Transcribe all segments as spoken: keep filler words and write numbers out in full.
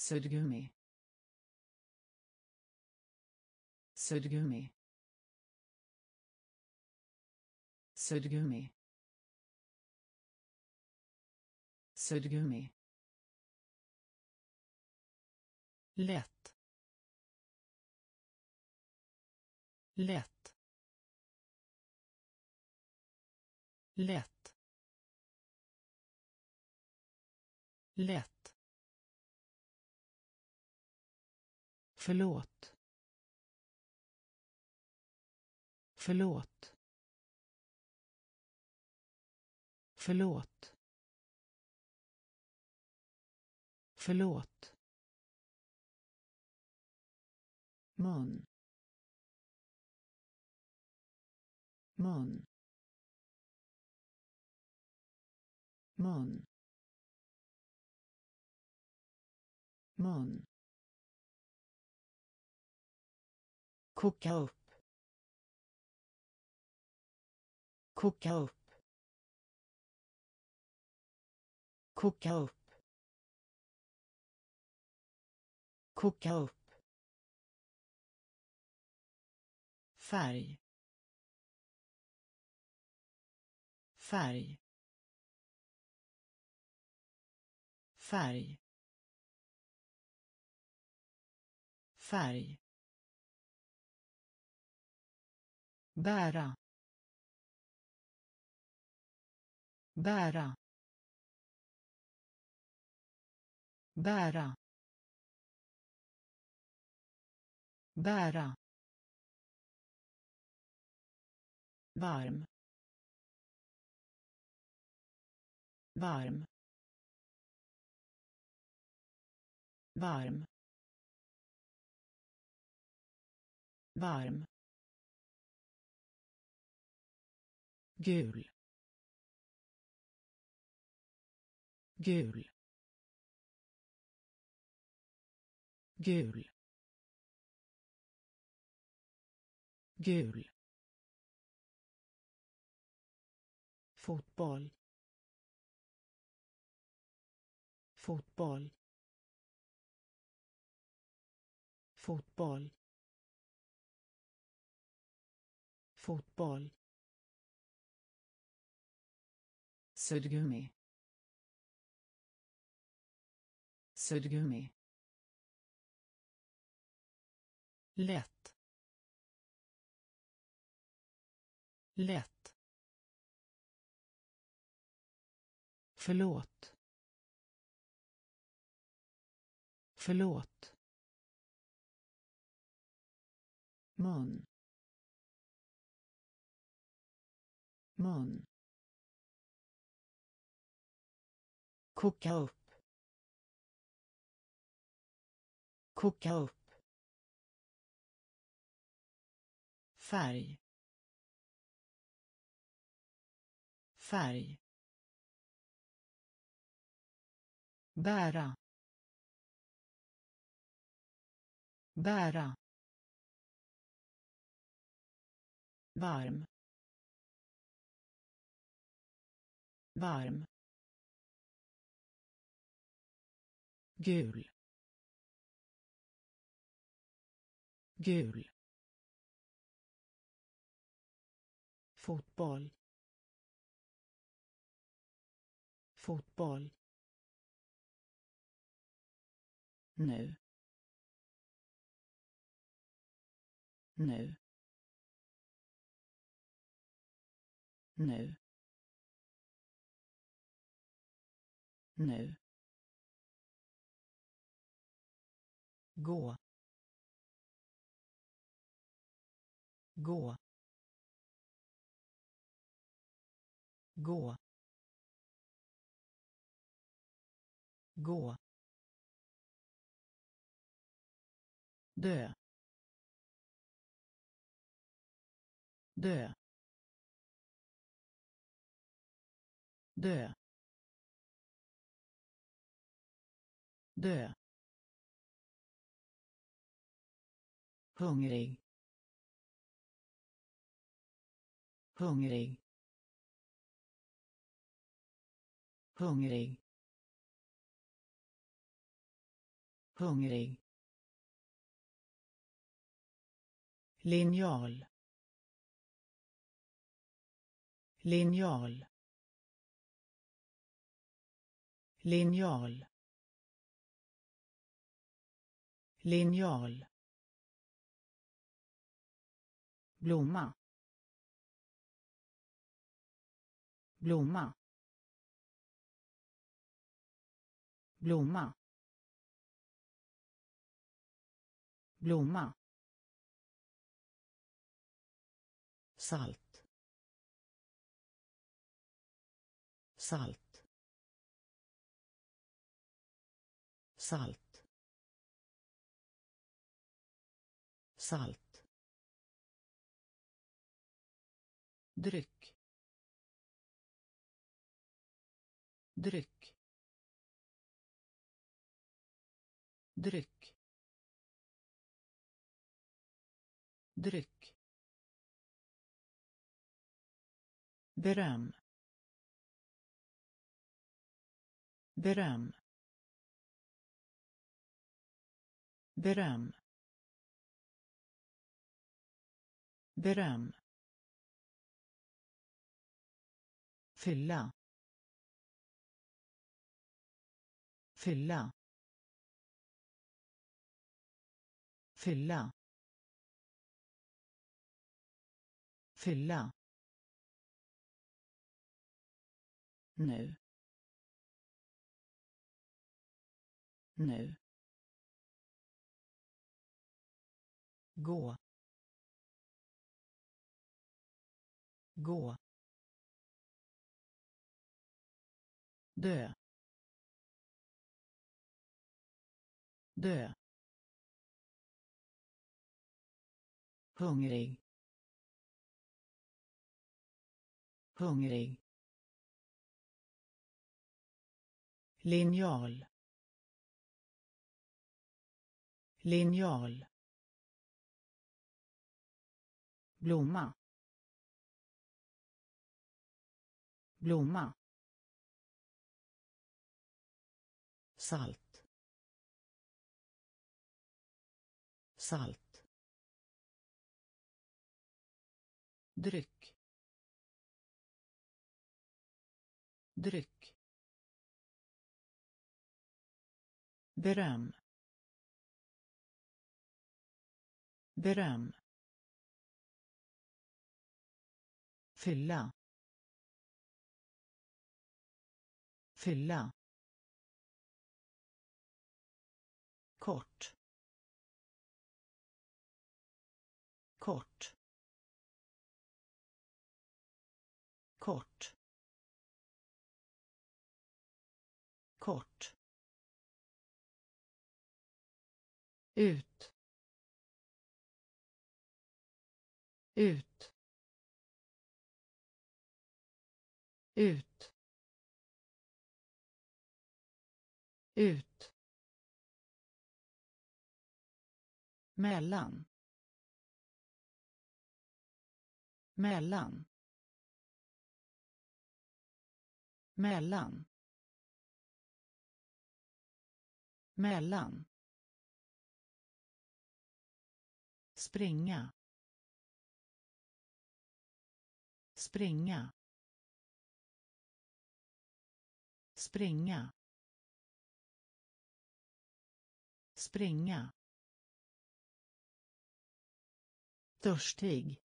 suddgummi, suddgummi, suddgummi, suddgummi, lätt, lätt, lätt, lätt, förlåt, förlåt, förlåt, förlåt, mun, mun, mun, mun, koka upp, koka upp, koka upp, koka upp, färg, färg, färg, färg, bära, bära, bära, bära, varm, varm, varm, varm, gul, gul, gul, gul, fotboll, fotboll, fotboll, fotboll, suddgummi, suddgummi, lätt, lätt, förlåt, förlåt, mun, mun, koka upp, koka upp, färg, färg, bära, bära, varm, varm, gul, gul, fotboll, fotboll, nu, nu, nu, nu, gå, gå, gå, gå, dö, dö, dö, dö, hungrig, hungrig, hungrig, hungrig, linjal, linjal, linjal, linjal, blomma, blomma, blomma, blomma, salt, salt, salt, salt, dryck, dryck, dryck, dryck, beröm, beröm, beröm, beröm, fylla, fylla, fylla, fylla, nu, nu, gå, gå, dö, dö, hungrig, hungrig, linjal, linjal, blomma, blomma, salt, salt, dryck, dryck, beröm, beröm, fylla, fylla, kort, kort, kort, kort, ut, ut, ut, ut, mellan, mellan, mellan, mellan, springa, springa, springa, springa, törstig,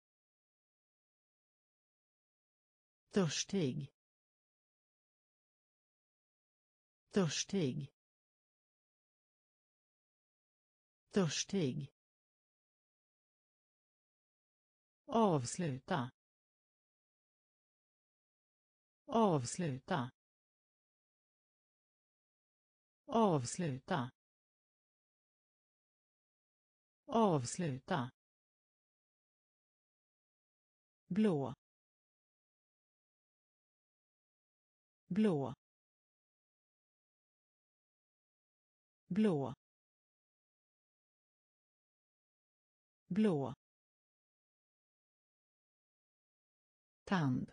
törstig, törstig, törstig, avsluta, avsluta, avsluta, avsluta, blå, blå, blå, blå, tand,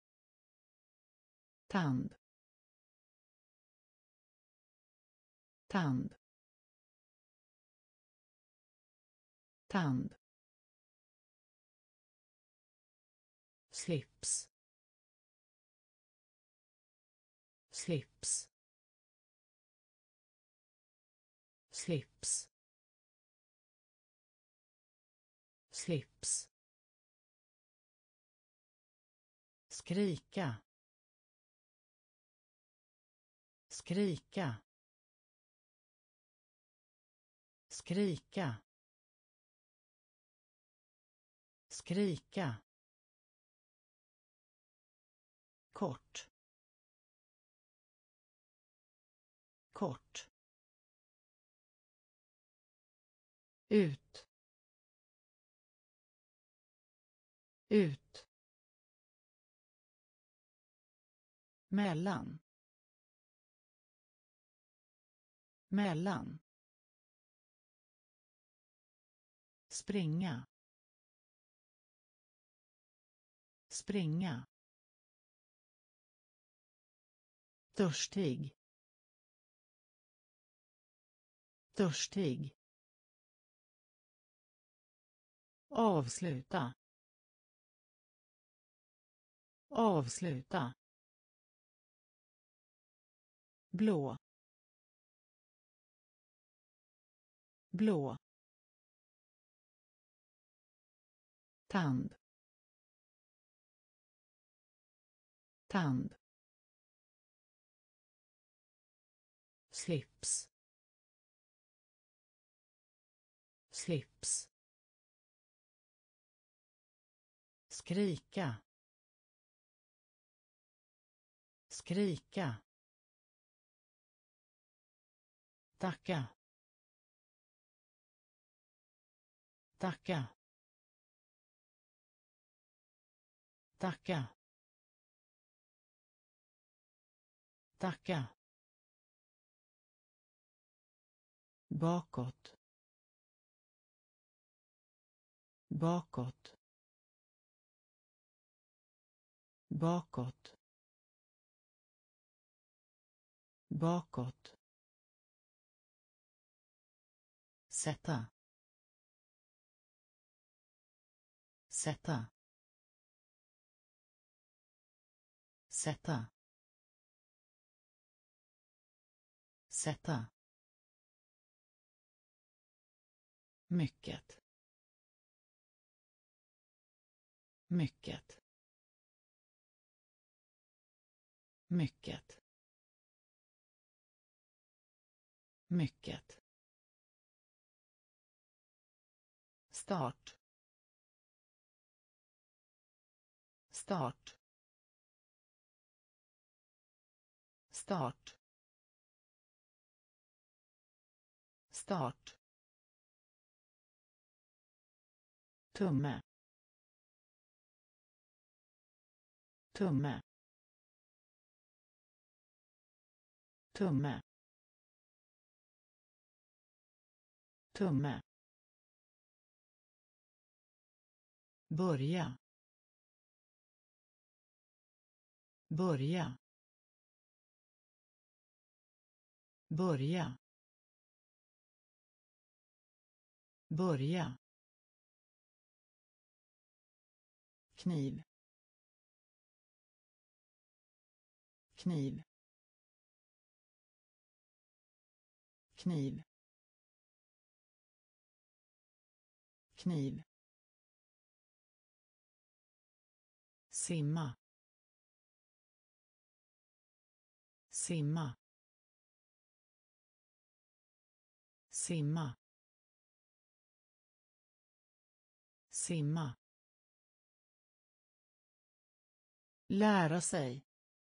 tand, tand, tand, slips, slips, slips, slips, skrika, skrika, skrika, skrika, kort, kort, ut, ut, mellan, mellan, springa, springa, törstig, törstig, avsluta, avsluta, blå, blå, tand, tand, slips, slips, skrika, skrika, tacka, tacka, tacka, tacka, bakåt, bakåt, bakåt, bakåt, sätta, sätta, sätta, sätta, mycket, mycket, mycket, mycket, start, start, start, start, tumme, tumme, tumme, tumme, börja, börja, börja, börja, kniv, kniv, kniv, kniv, simma, simma, simma, simma, lära sig,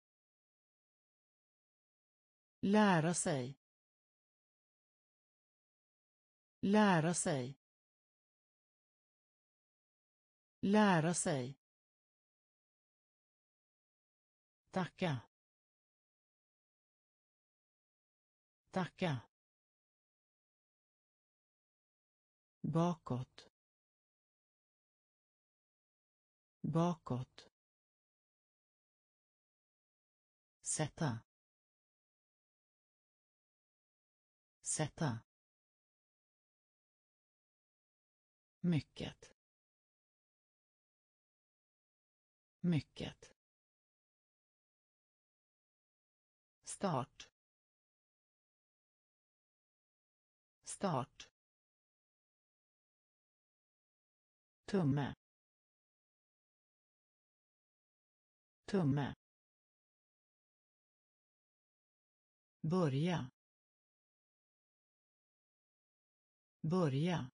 lära sig, lära sig, lära sig, tacka, tacka, bakåt, bakåt, sätta, sätta, mycket, mycket, start, start, tumme, tumme, börja, börja,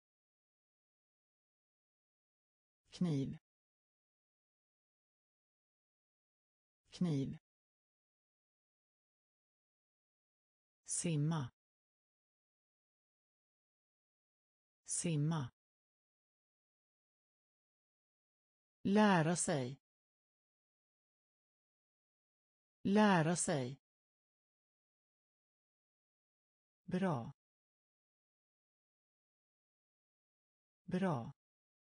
kniv, kniv, simma, simma, lära sig, lära sig, bra, bra,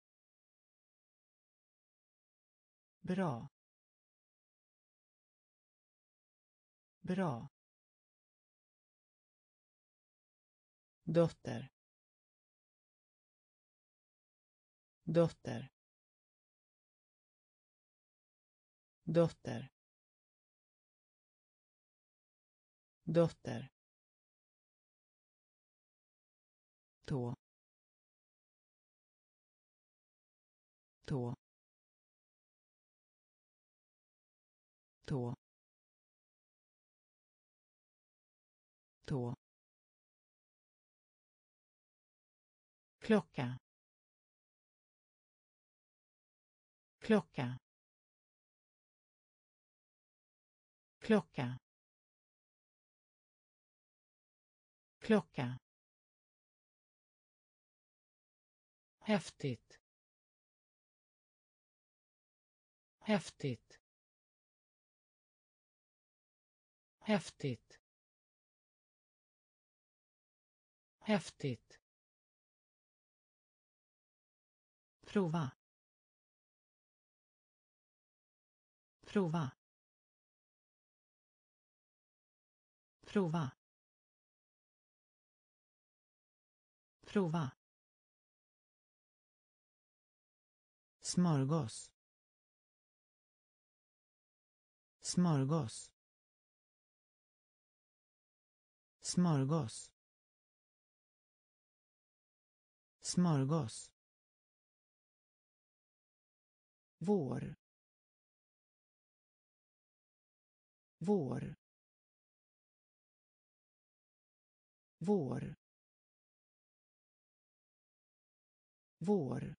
bra, bra, dotter, dotter, dotter, dotter, tå, tå, tå, tå, klocka, klocka, klocka, klocka, häftigt, häftigt, häftigt, häftigt, prova, prova, prova, prova, smörgås, smörgås, smörgås, smörgås, vår, vår, vår, vår,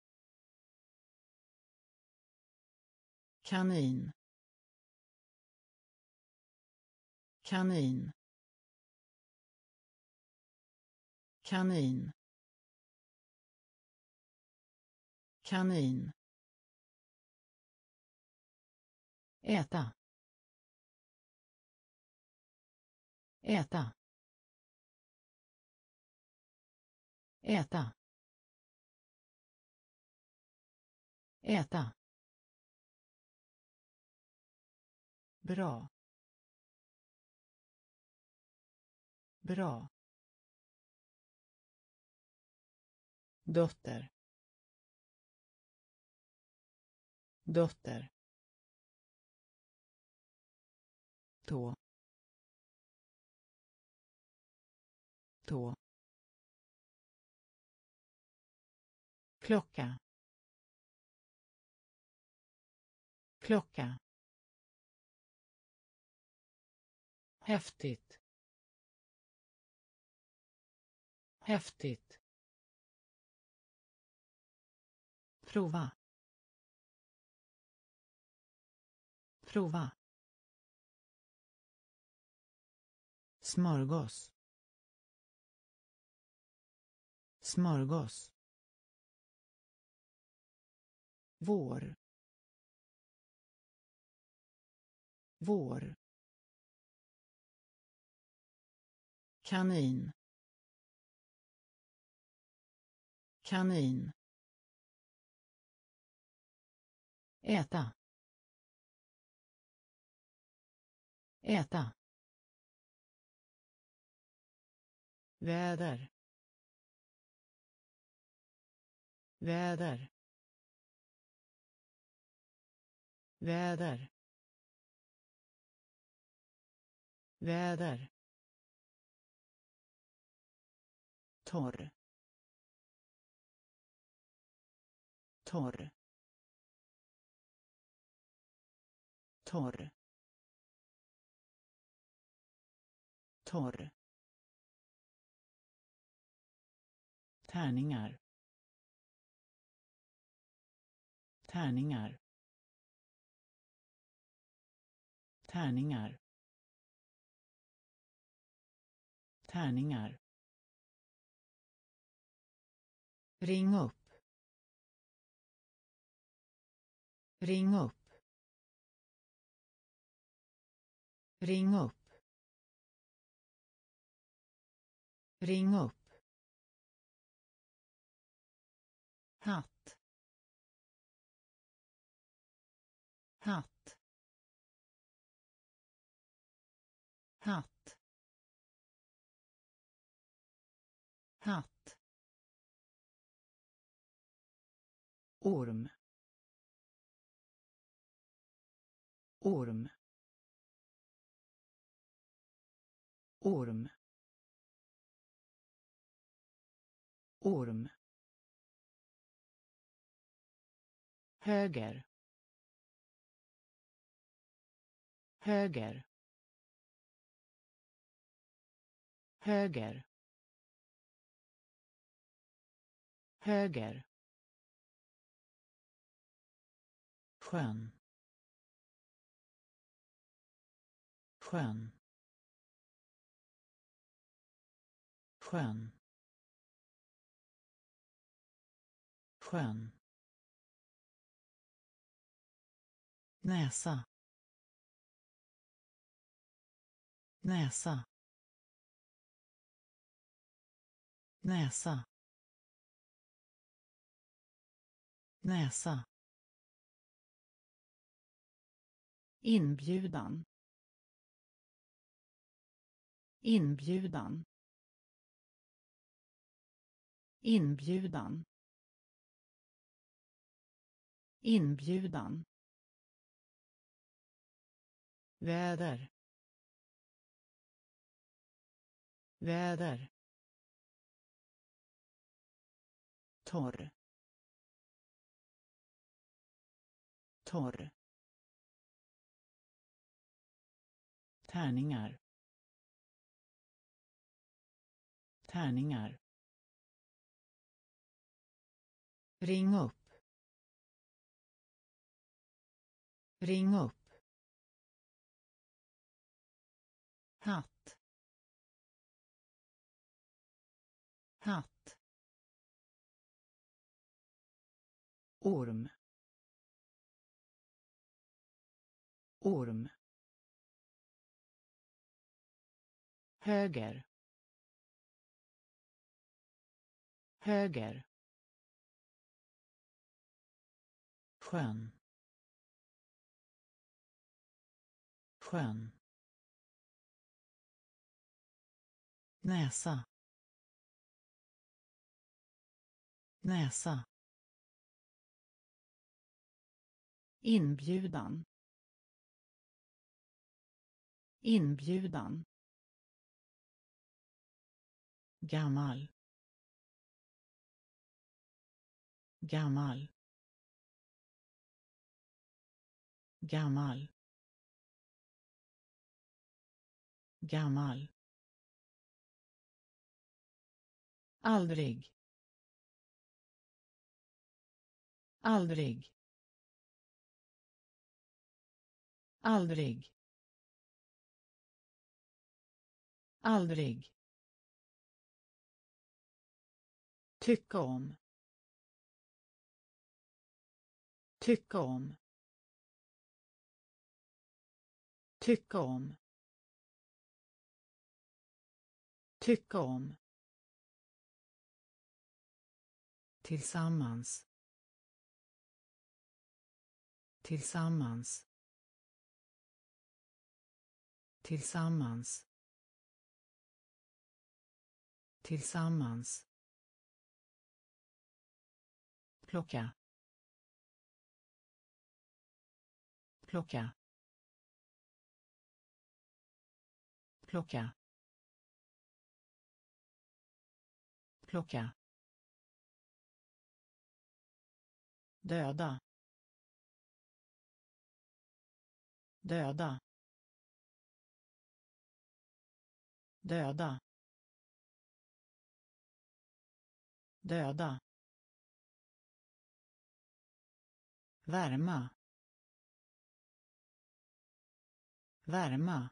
kanin, kanin, kanin, kanin, äta, äta, äta, äta, bra, bra, dotter, dotter, tå, tå, klocka, klocka, häftigt, häftigt, prova, prova, smörgås, smörgås, vår, vår, kanin, kanin, äta, äta, väder väder väder väder torr torr torr torr tärningar tärningar tärningar tärningar ring upp ring upp ring upp ring upp hatt hatt hatt hatt orm orm orm orm höger höger höger höger skön skön skön skön näsa näsa näsa näsa inbjudan inbjudan inbjudan inbjudan väder väder torr torr tärningar tärningar ring upp ring upp hatt hatt orm orm höger höger skön skön näsa näsa inbjudan inbjudan gammal gammal gammal gammal aldrig aldrig aldrig aldrig tycka om tycka om tycka om tycka om tillsammans tillsammans tillsammans tillsammans, plocka, plocka, plocka, plocka, döda, döda, döda, döda, värma, värma,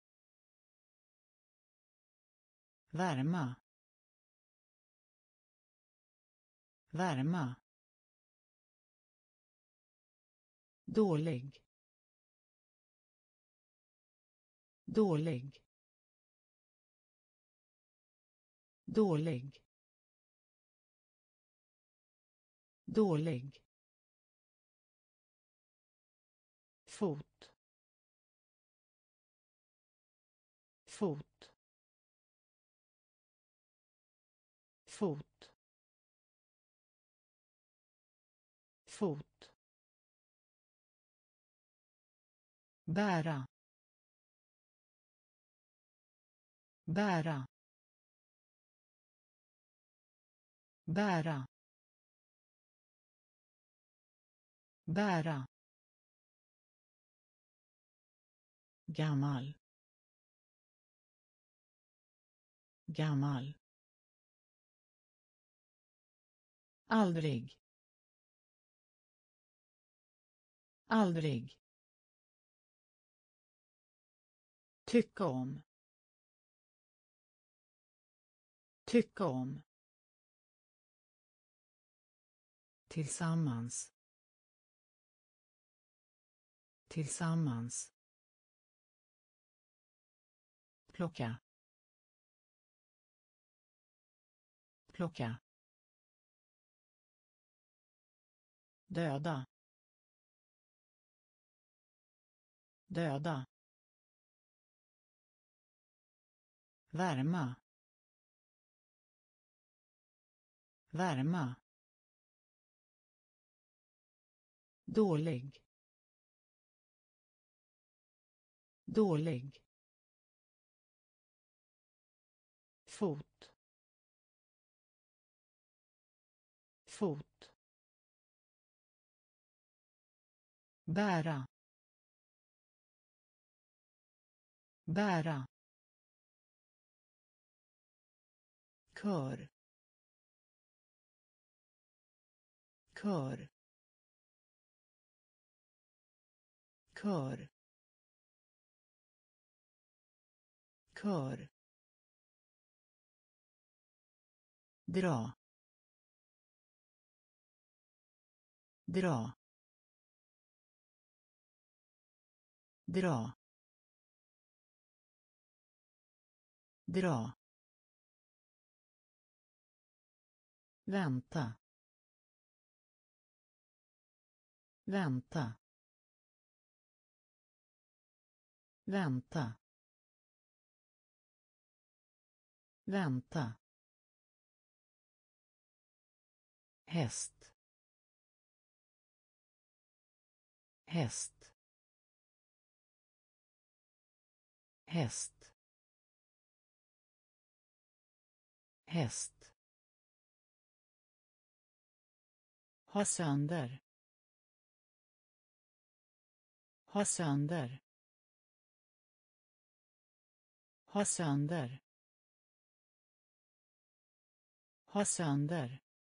värma, värma, dålig, dålig, dålig, dålig, fot, fot, fot, fot, bära, bära, bära, bära, gammal, gammal, aldrig, aldrig, tycka om, tycka om, tillsammans, tillsammans, plocka, plocka, döda, döda, värma, värma, dålig, dålig, fot, fot, bära, bära, kör, kör, kör, kör, dra, dra, dra, dra, vänta, vänta, vänta, vänta, häst, häst, häst, häst, ha sönder, ha sönder, ha sönder, ha sönder,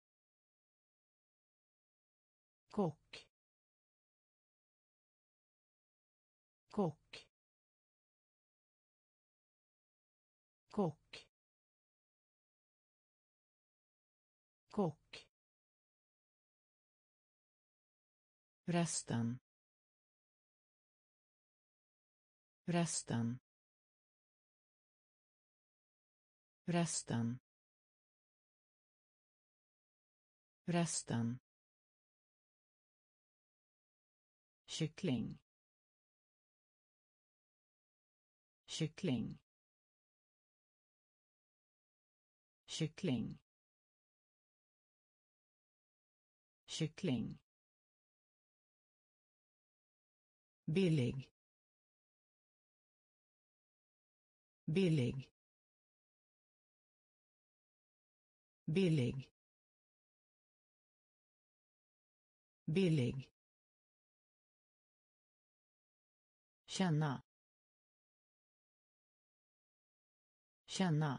kock, kock, kock, kock, resten, resten, resten, resten, kyckling, kyckling, kyckling, kyckling, billig, billig, billig, billig, känna, känna,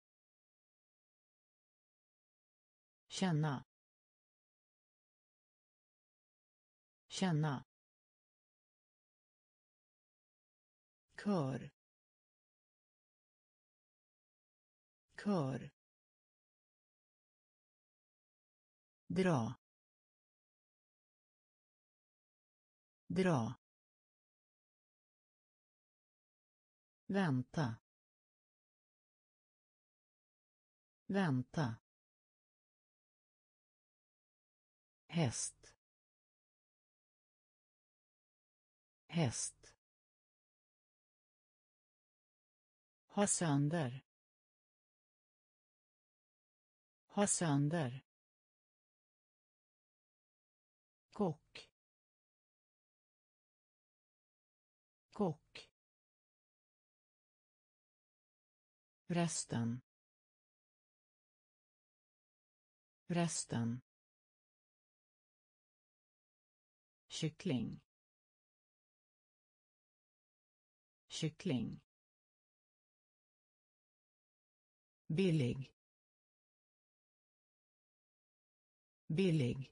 känna, känna, kör, kör, dra, dra, vänta, vänta, häst, häst, ha sönder, ha sönder, kock, kock, resten, resten, kyckling, kyckling, billig, billig,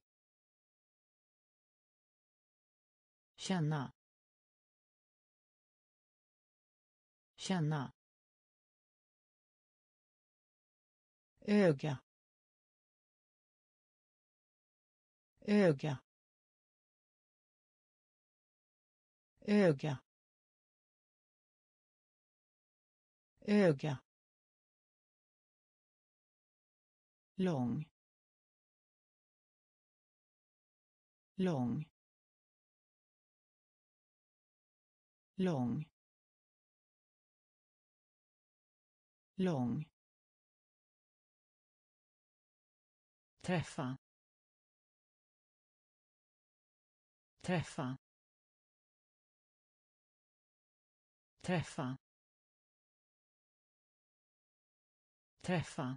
känna, känna, öga, öga, öga, öga, lång, lång, lång, lång, träffa, träffa, träffa, träffa,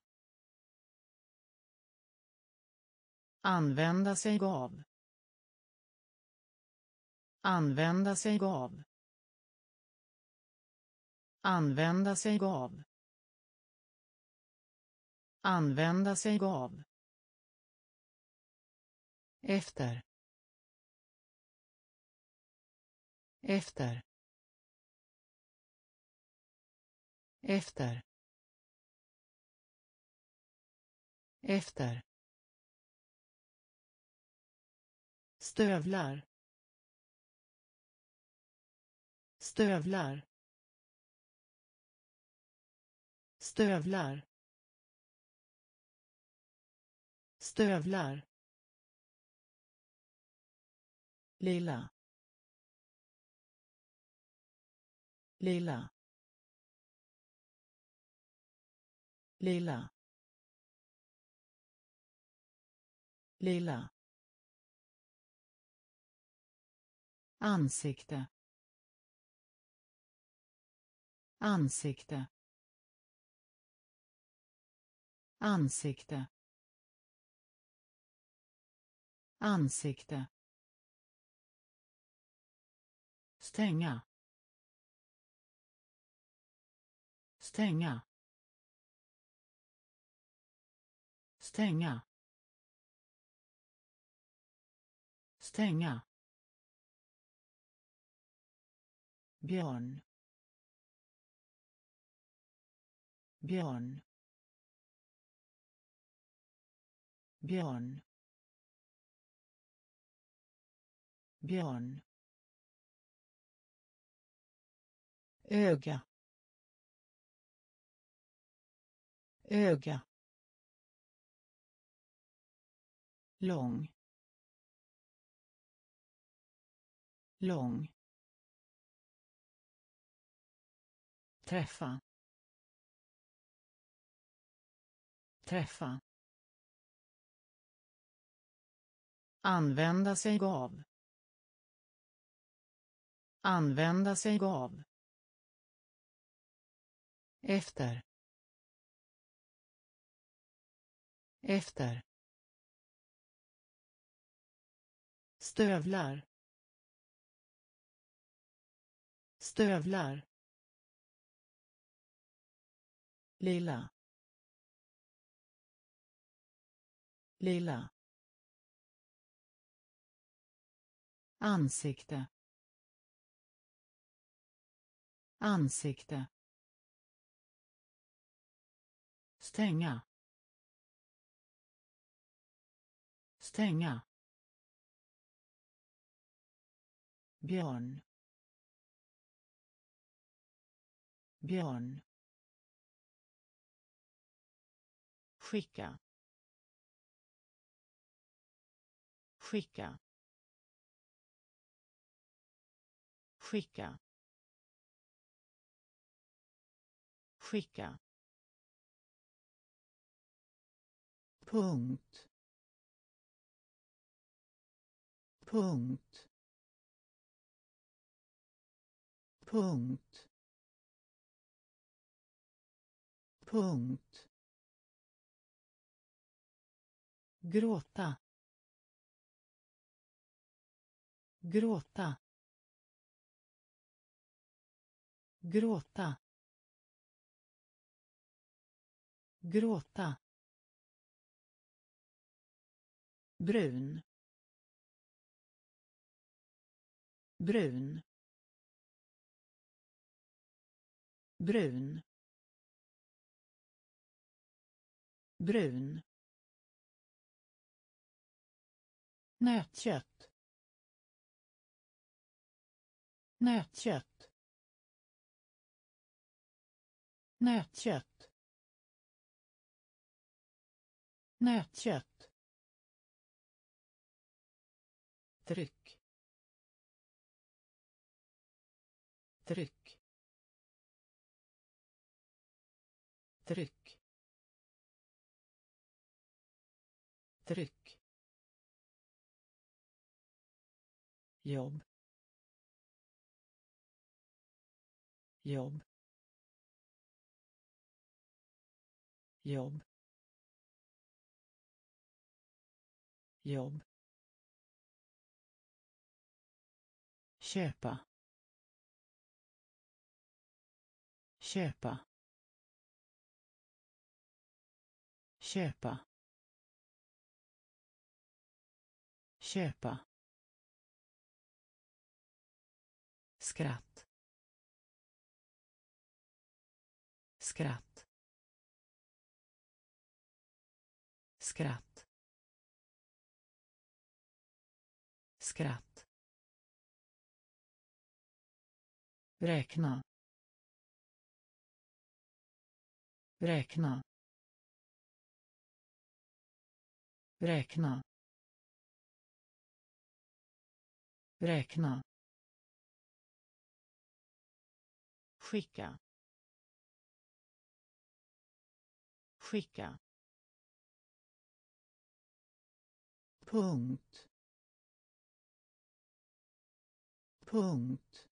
använda sig av, använda sig av, använda sig av, använda sig av, efter, efter, efter, efter, stövlar, stövlar, stövlar, stövlar, lilla, lilla, lilla, lilla, ansikte, ansikte, ansikte, ansikte, stänga, stänga, stänga, stänga, björn, björn, björn, björn, öga, öga, lång, lång, träffa, träffa, använda sig av, använda sig av, efter, efter, stövlar, stövlar, lila, lila, ansikte, ansikte, stänga, stänga, björn, björn, skicka, skicka, skicka, skicka, punkt, punkt, punkt, punkt, gråta, gråta, gråta, gråta, brun, brun, brun, brun, nötkött, nötkött, nötkött, nötkött, tryck, tryck, tryck, tryck, jobb, jobb, jobb, jobb, köpa, köpa, köpa, köpa, skratt, skratt, skratt, skratt, räkna, räkna, räkna, räkna, skicka, skicka, punkt, punkt,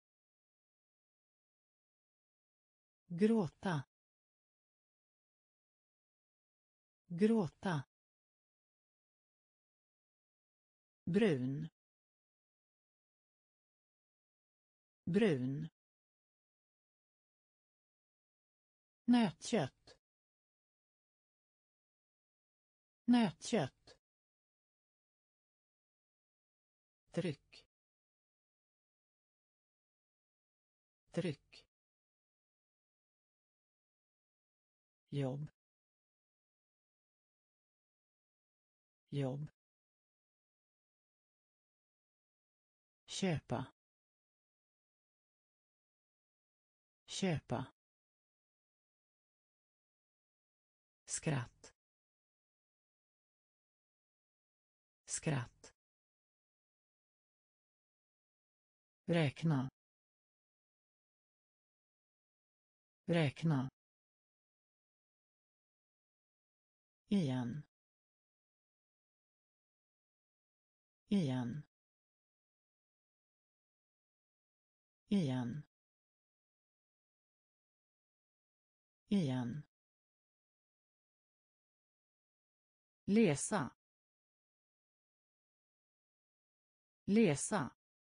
gråta, gråta, brun, brun, nötkött, nötkött, tryck, tryck, jobb, jobb, köpa, köpa, skratt, skratt, räkna, räkna, igen, igen, igen, igen, läsa, läsa,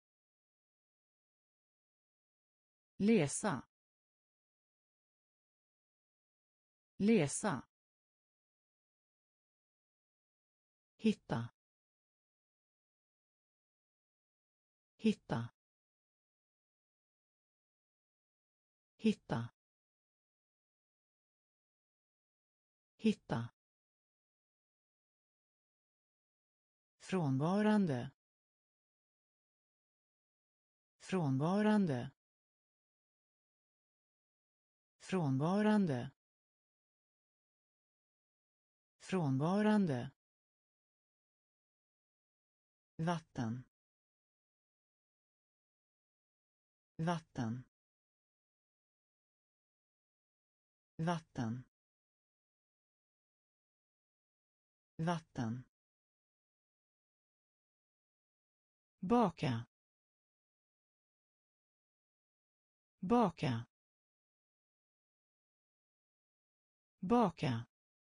läsa, läsa, hitta, hitta, hitta, hitta, frånvarande, frånvarande, frånvarande, frånvarande, vatten, vatten, vatten, vatten, baka, baka, baka,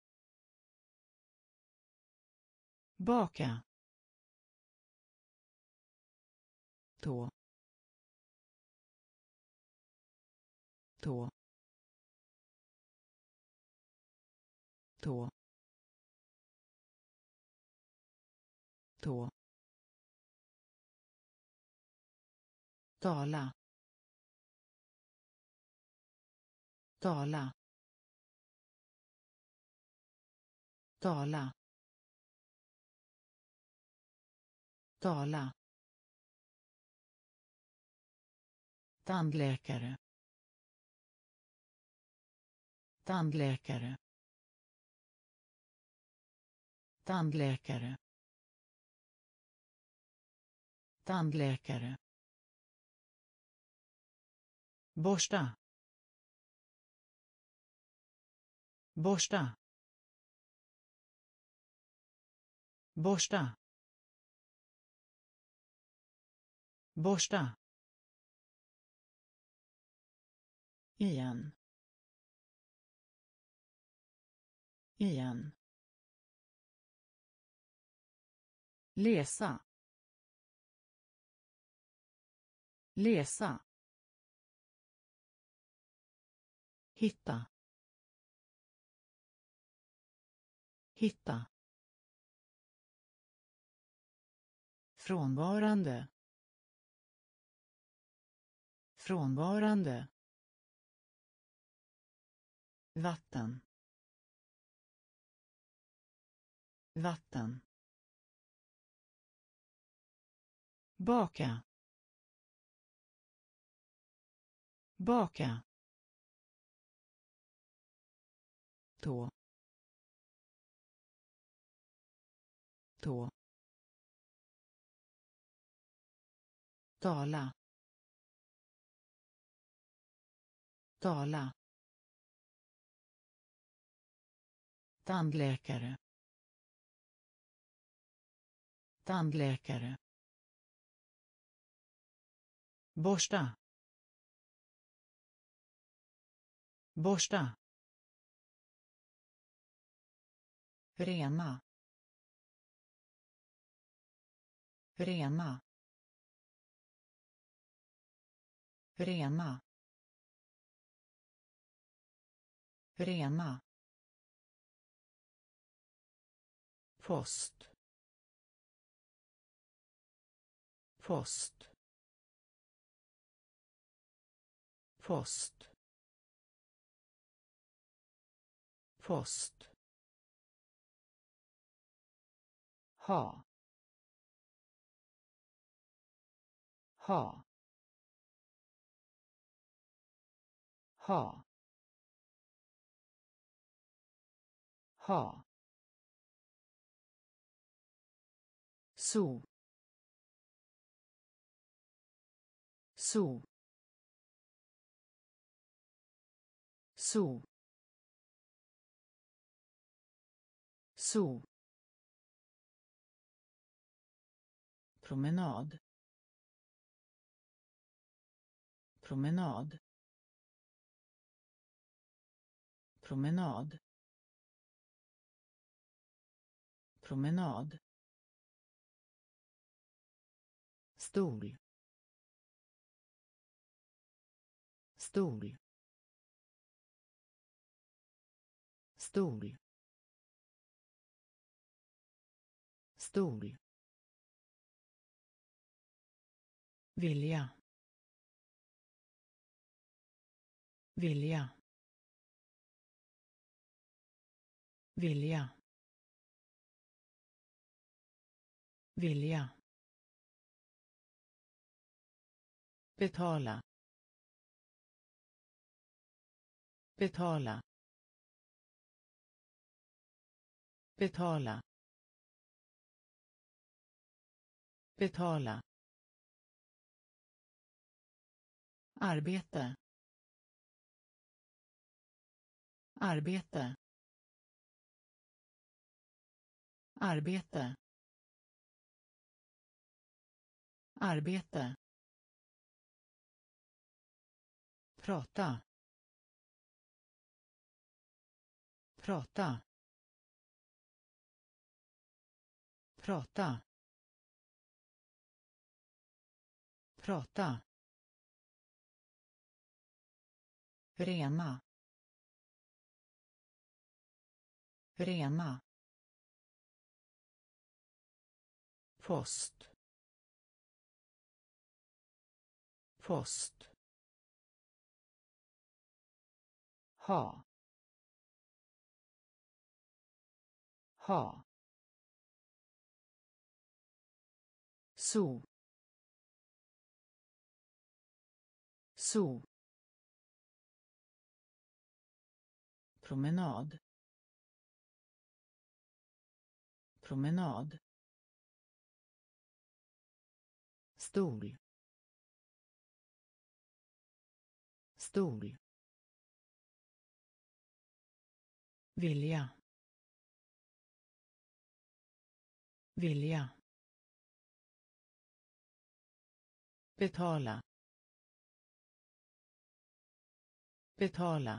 baka, tå, tå, tå, tå, tala, tala, tala, tala, tandläkare, tandläkare, tandläkare, tandläkare, borsta, borsta, borsta, borsta, igen, igen, läsa, läsa, hitta, hitta, frånvarande, frånvarande, vatten, vatten, baka, baka, tå, tå, tala, tala, tandläkare, tandläkare, borsta, borsta, rena, rena, rena, rena, post, post, post, post, ha, ha, ha, ha, so, so, so, Zoo. Promenad. Promenad. Promenad. Promenad. Stol. Stol. Stol. Stol. Vilja. Vilja. Vilja. Vilja. Betala. Betala. Betala. Betala. Arbete. Arbete. Arbete. Arbete. Prata. Prata. Prata. Prata. Rena. Rena. Post. Post. Ha. Ha. Zoo. Zoo. Promenad. Promenad. Stol. Stol. Vilja. Vilja. Betala. Betala.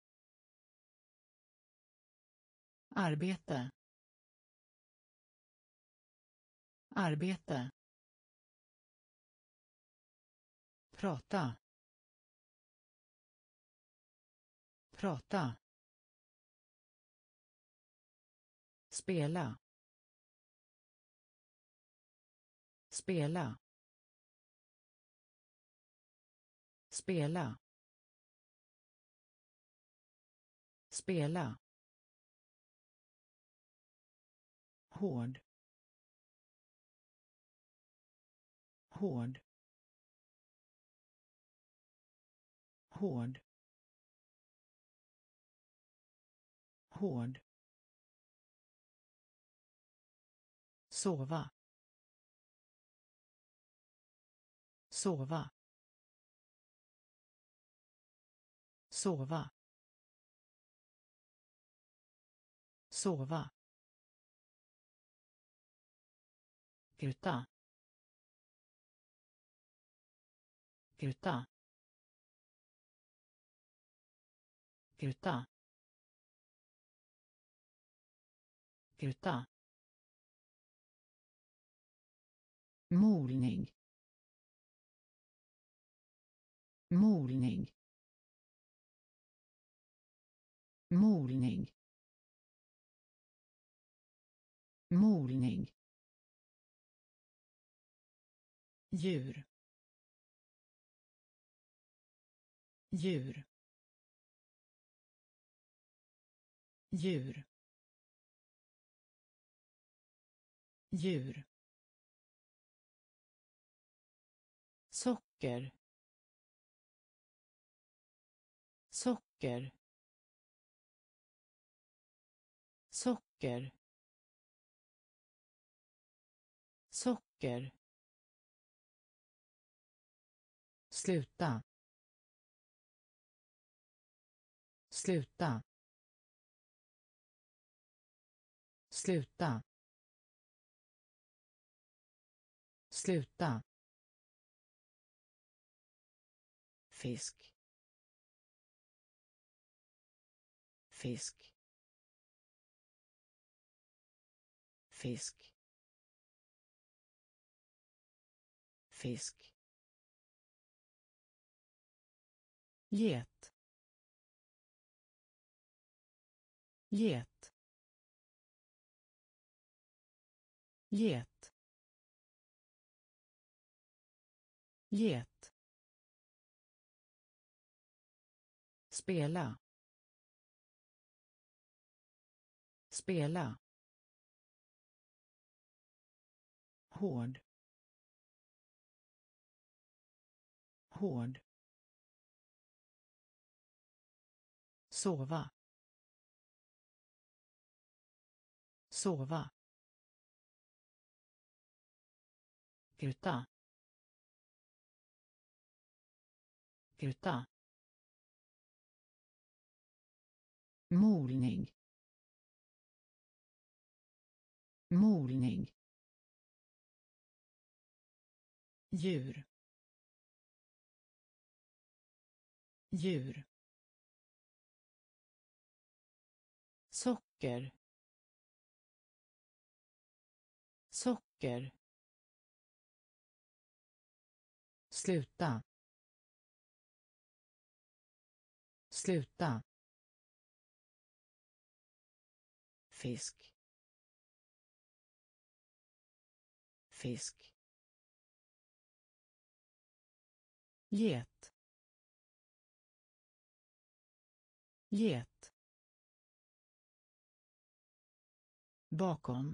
Arbete. Arbete. Prata. Prata. Spela. Spela. Spela. Spela. Hård. Hård. Hård. Hård. Sova. Sova. Sova. Sova. Gruta. Gruta. Gruta. Gruta. Molning. Molning. Molning. Molning. Djur. Djur. Djur. Djur. Socker. Socker. Socker. Socker. Sluta. Sluta. sluta, sluta, fisk, fisk, fisk, fisk, get, get, get, get, spela, spela, hård, hård, sova, sova, gryta, gryta, molning, molning, djur, djur, socker, socker, sluta, sluta, fisk, fisk, get, get, bakom,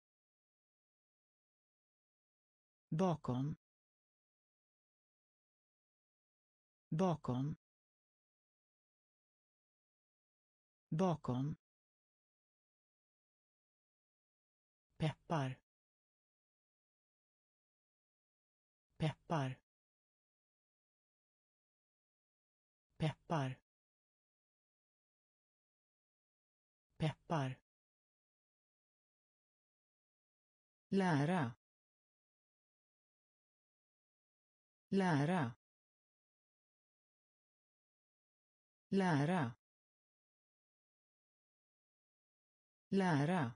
bakom, bakom, bakom, peppar, peppar, peppar, peppar, lära, lära, lära, lära,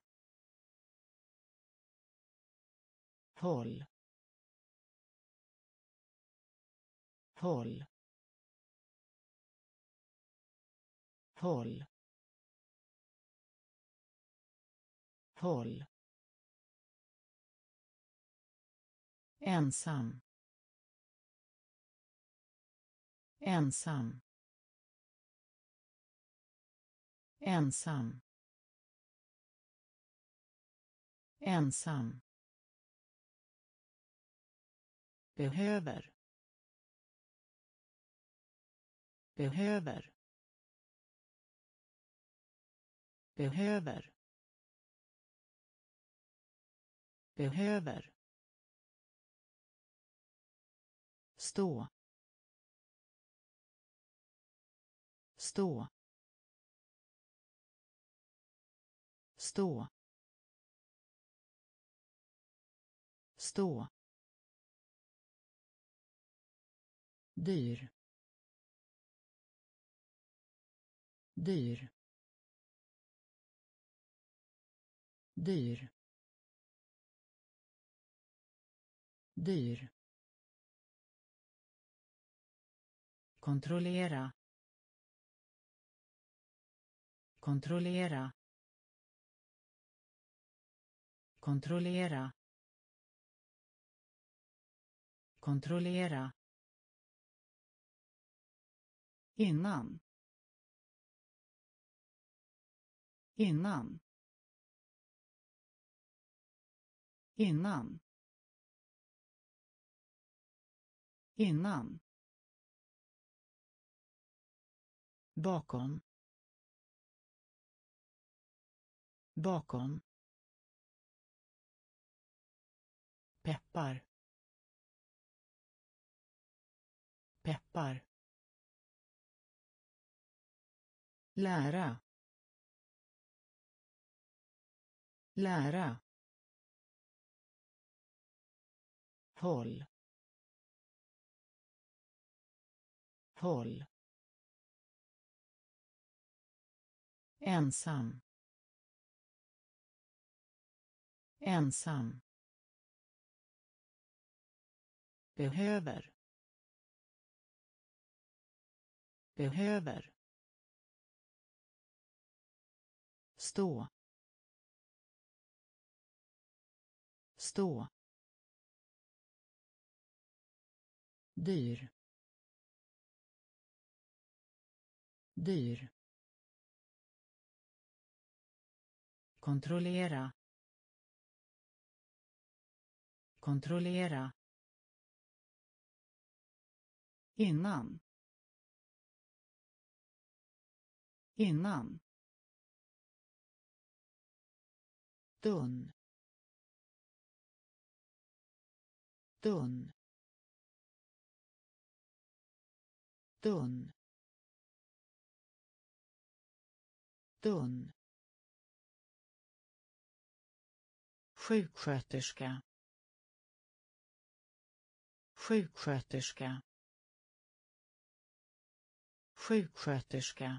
håll, håll, håll, håll, ensam, ensam, ensam, ensam, behöver, behöver, behöver, behöver, stå, stå, stå, stå, dyr, dyr, dyr, dyr, kontrollera, kontrollera, kontrollera, kontrollera, innan, innan, innan, innan, bakom, bakom, peppar, peppar, lära, lära, håll, håll, ensam, ensam, behöver, behöver, stå, stå, dyr, dyr, kontrollera, kontrollera, innan, innan, tunn, tunn, tunn, tunn, sjuksköterska, sjuksköterska, sjuksköterska,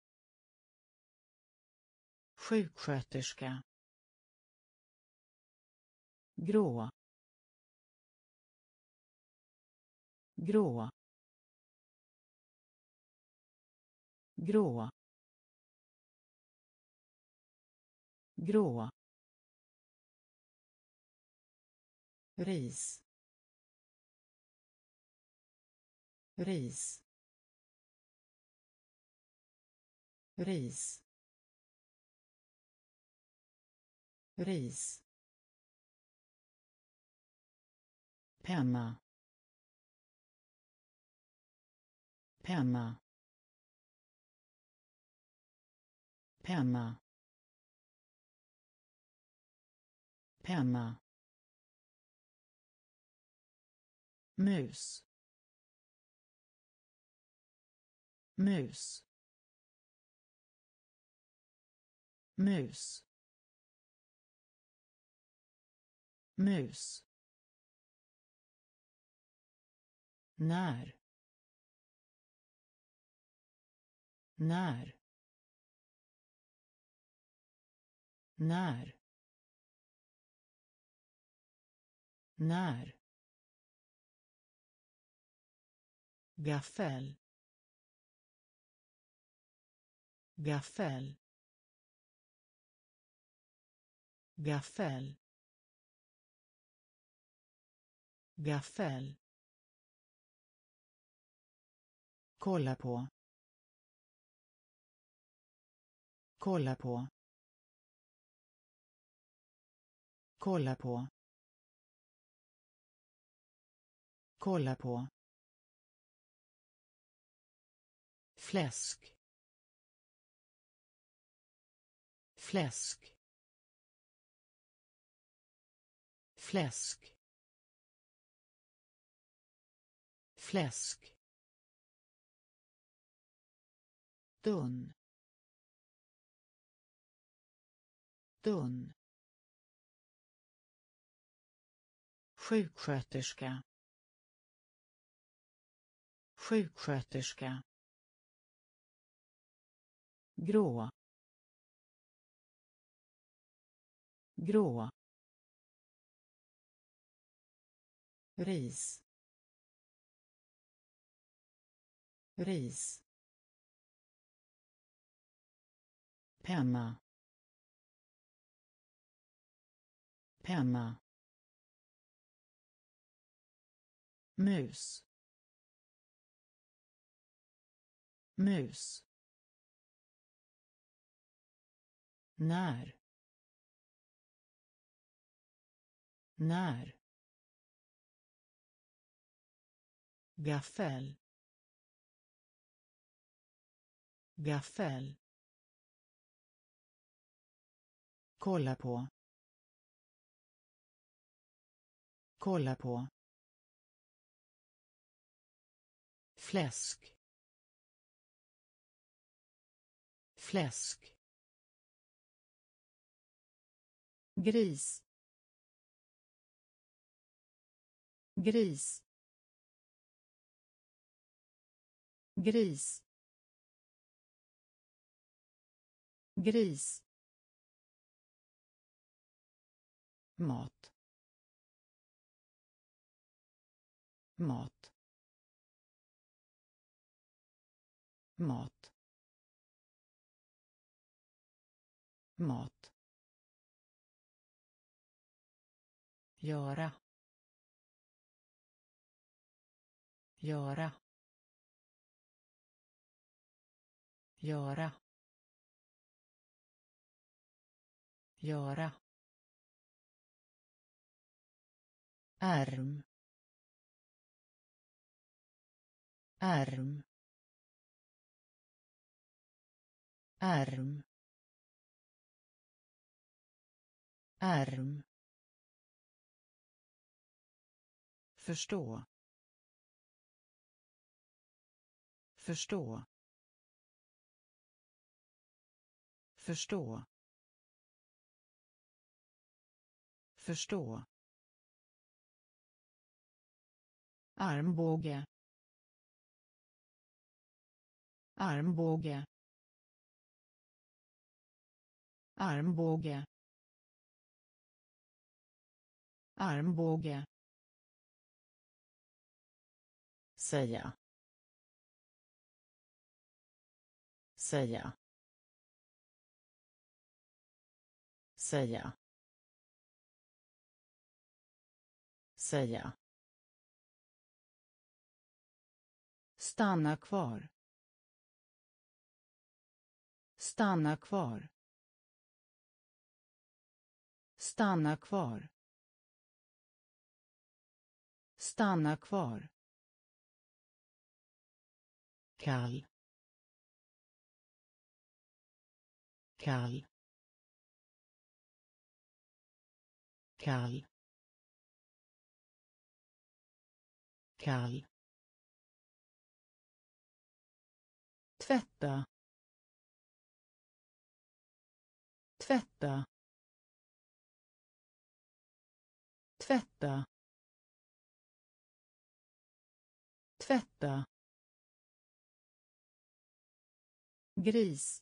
sjuksköterska, grå, grå, grå, grå, ris, ris, ris, ris, penna, penna, penna, penna, mus, mus, mus, mus, när, när, när, när, gaffel, gaffel, gaffel, gaffel, kolla på, kolla på, kolla på, kolla på, fläsk, fläsk, fläsk, fläsk, tunn, tunn, sjuksköterska, sjuksköterska, grå, grå, ris, ris, penna, penna, mus, mus, när, när, gaffel, gaffel, kolla på, kolla på, fläsk, fläsk, gris, gris, gris, gris, mat, mat, mat, mat, göra, göra, göra, göra, arm, arm, arm, arm, förstå, förstå, förstå, förstå, armbåge, armbåge, armbåge, armbåge, säga, säga, säga, säga, stanna kvar, stanna kvar, stanna kvar, stanna kvar, kall, kall, kall, kall, tvätta, tvätta, tvätta, tvätta, gris,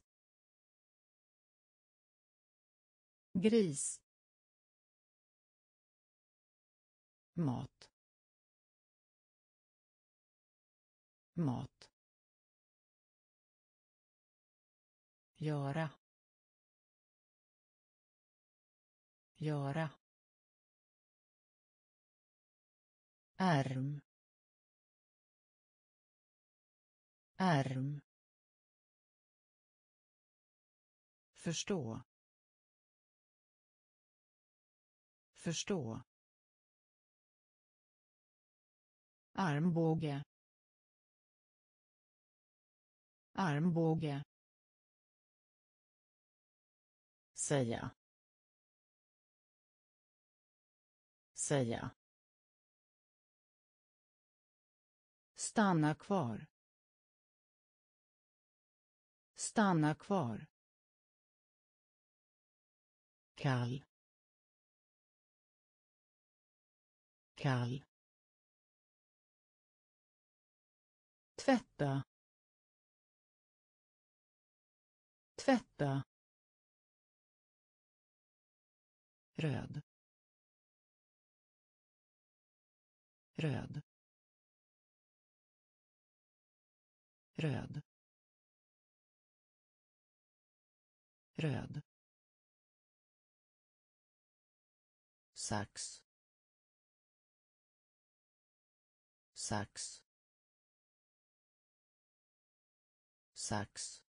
gris, mat, mat, göra, göra, arm, arm, förstå, förstå, armbåge, armbåge, säga, säga, stanna kvar, stanna kvar, kall, kall, tvätta, tvätta, röd, röd, röd, röd, sax, sax, sax,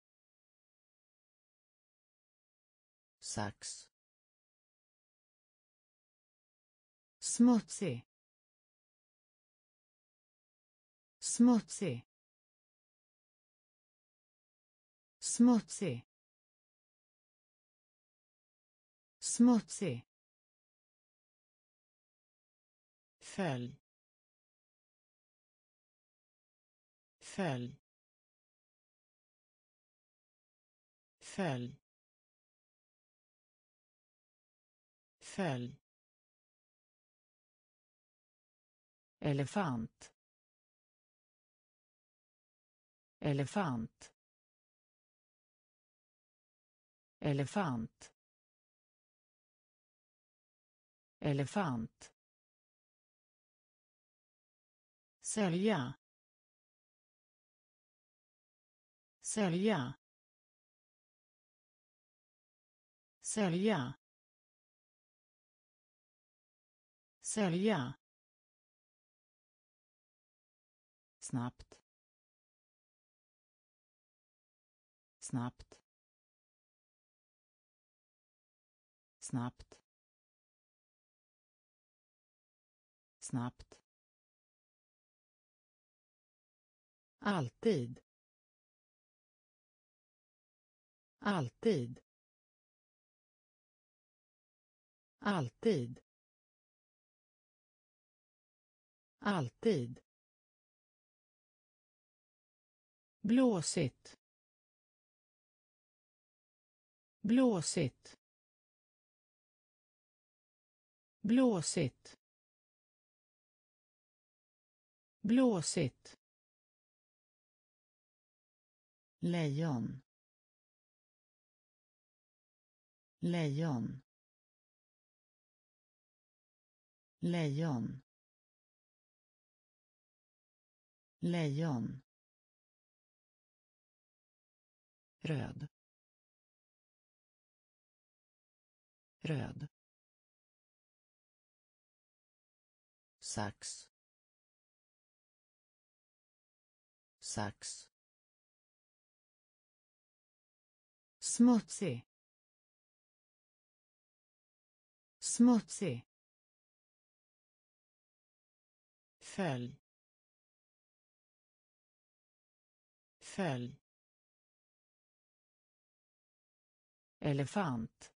sax, smutsig, smutsig, smutsig, smutsig, följ, följ, följ, Följ. elefant, elefant, elefant, elefant, Sälja. Sälja. Sälja. Sälja. Snabbt. Snabbt. Snabbt. Snabbt. Alltid. Alltid. Alltid. Alltid. Blåsigt. Blåsigt. Blåsigt. Blåsigt. Lejon. Lejon. Lejon. Lejon. Röd. Röd. Sax. Sax. Smutsig. Smutsig. Följ. Följ. Elefant,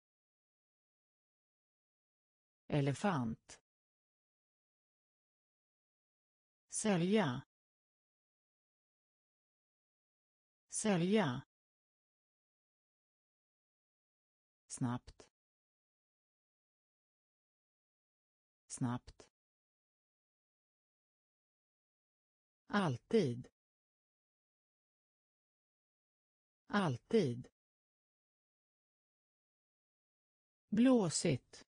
elefant, sälja, sälja, snabbt, snabbt, alltid, alltid, blåsigt,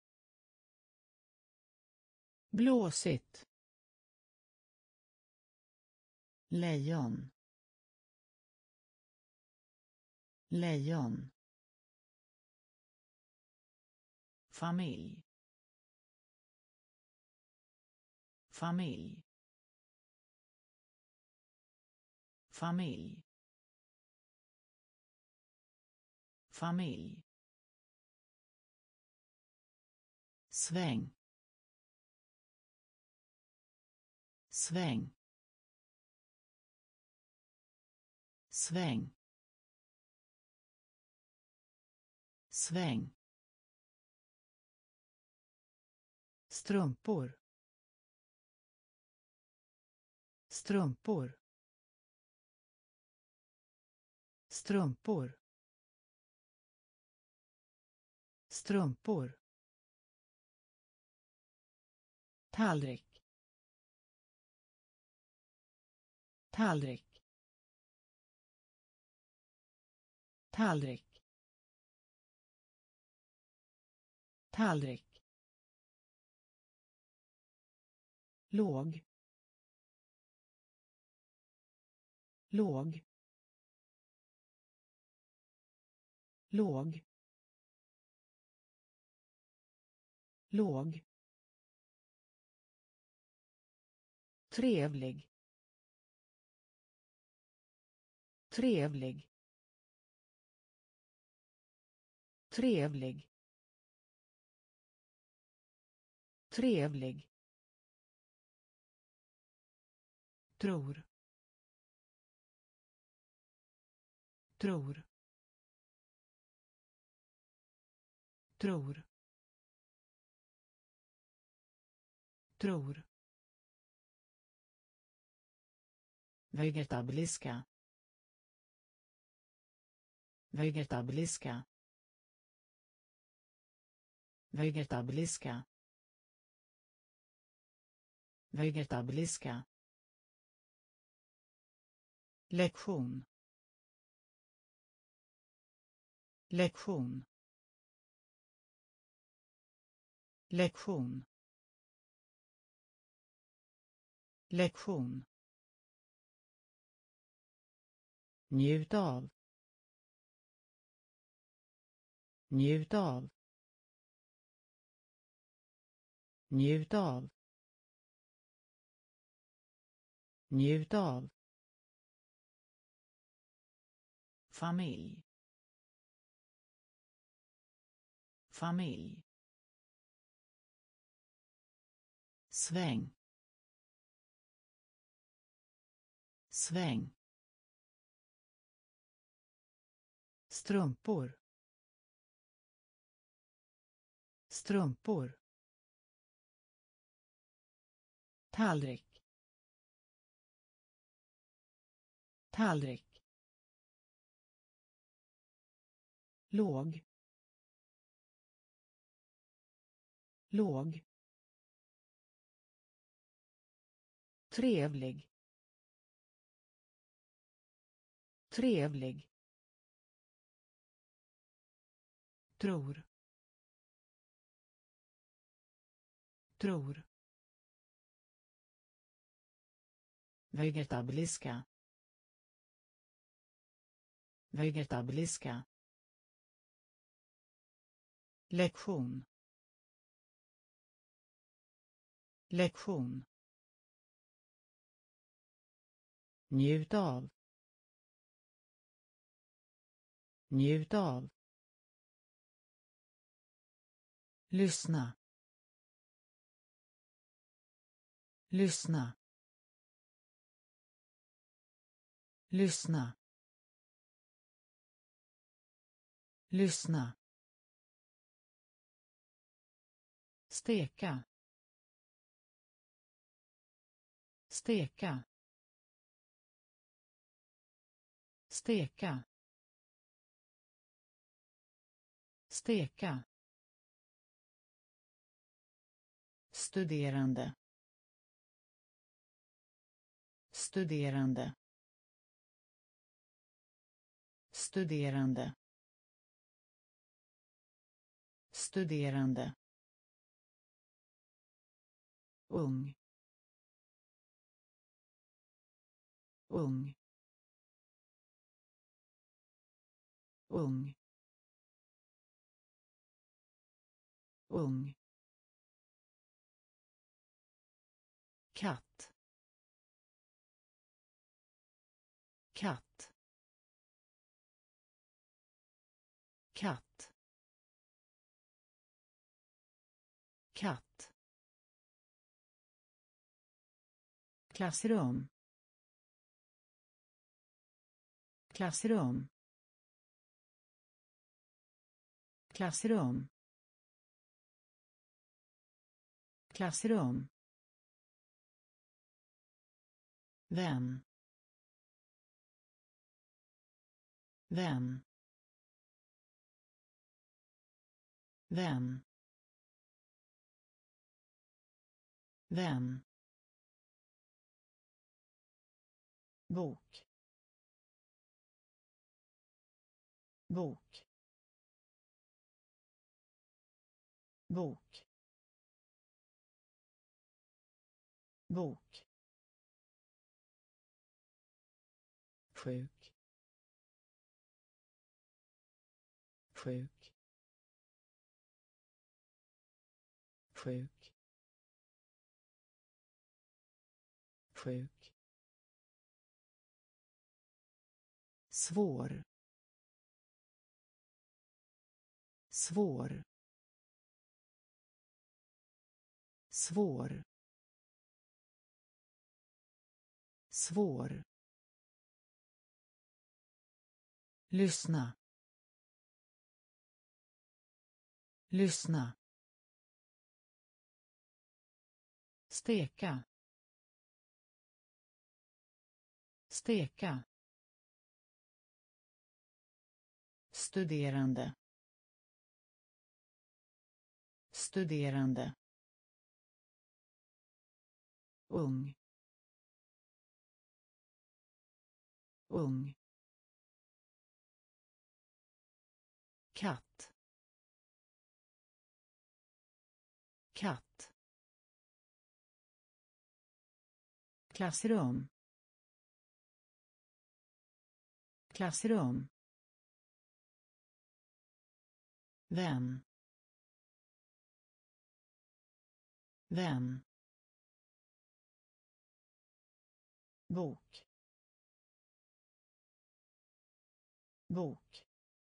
blåsigt, lejon, lejon, familj, familj, familj, familj, sväng, sväng, sväng, sväng, strumpor, strumpor, strumpor, strumpor, tallrik, tallrik, tallrik, tallrik, låg, låg, låg, låg, trevlig, trevlig, trevlig, trevlig, tror, tror, tror, tror, vegetabiliska, vegetabiliska, vegetabiliska vegetabiliska lektion lektion lektion lektion njut av njut av njut av njut av familj familj sväng sväng strumpor strumpor tallrik tallrik låg låg trevlig trevlig tror tror vegetabiliska vegetabiliska lektion lektion njut av njut av lyssna lyssna lyssna lyssna steka steka steka steka studerande studerande studerande studerande ung ung ung ung katt katt katt katt klassrum klassrum klassrum klassrum vän vän vän vän bok bok bok bok sjuk sjuk sjuk sjuk svår svår svår svår lyssna lyssna steka steka studerande studerande, ung, ung, katt, katt, klassrum, klassrum, vän, vän, bok, bok,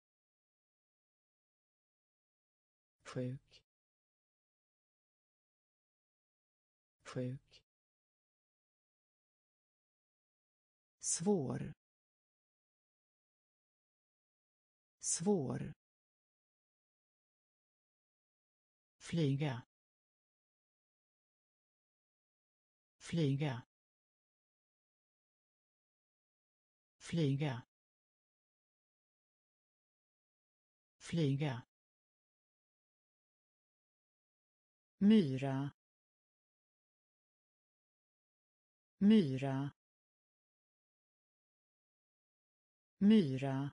sjuk, sjuk, svår, svår, flyga, flyga, flyga, flyga, myra, myra, myra,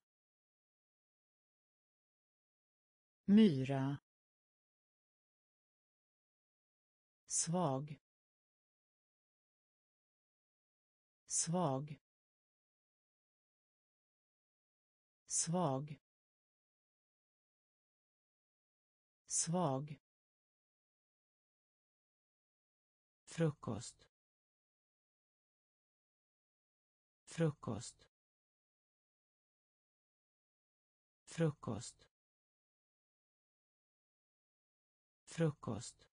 myra, svag, svag, svag, svag, frukost, frukost, frukost, frukost,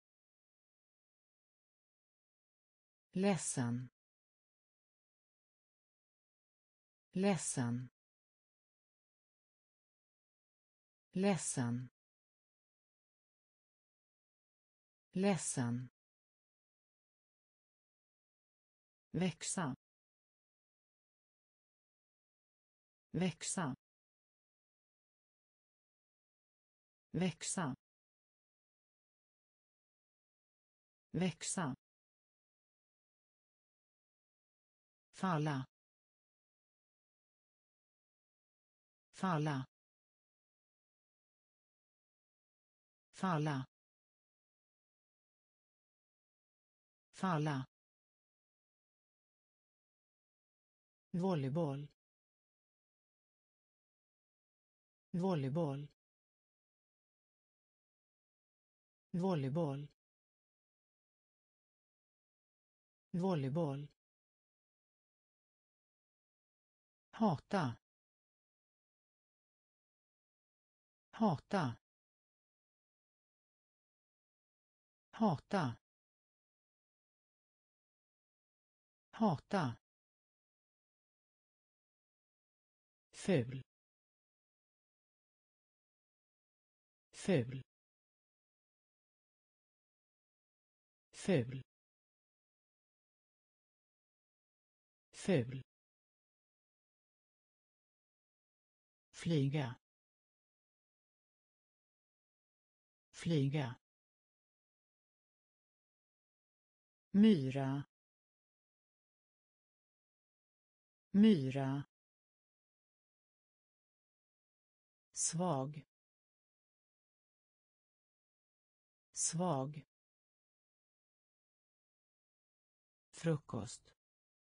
ledsen, ledsen, ledsen, ledsen, växa, växa, växa, växa, falla, falla, falla, falla, volleyboll, volleyboll, volleyboll, volleyboll, hata, hata, hata, hata, ful, ful, ful, ful, flyga, flyga, myra, myra, svag, svag, frukost,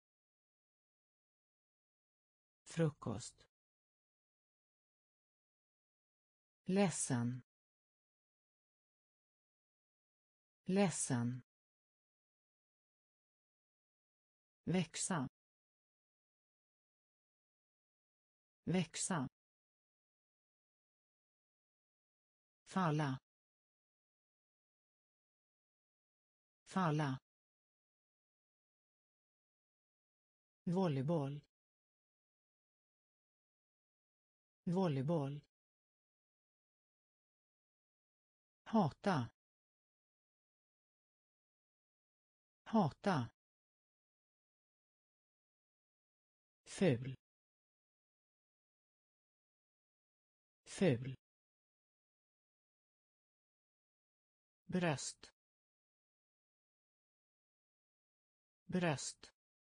frukost, ledsen, ledsen, växa, växa, falla, falla, volleyboll, volleyboll, hata, hata, ful, ful, bröst bröst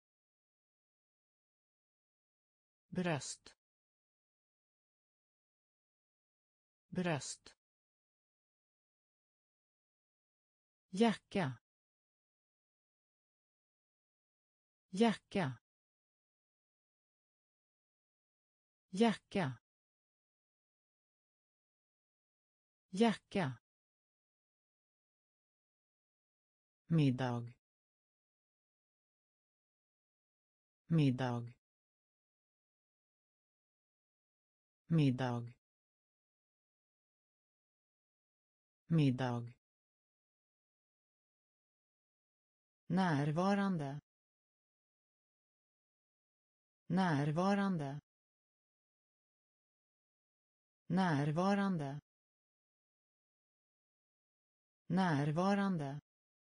bröst bröst jacka jacka jacka jacka middag middag middag middag närvarande närvarande närvarande närvarande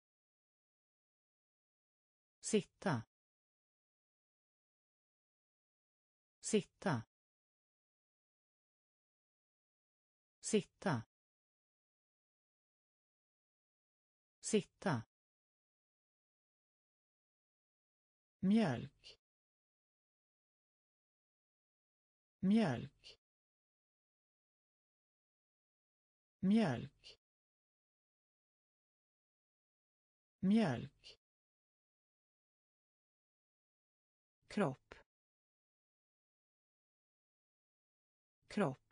sitta sitta sitta sitta mjölk mjölk mjölk mjölk kropp kropp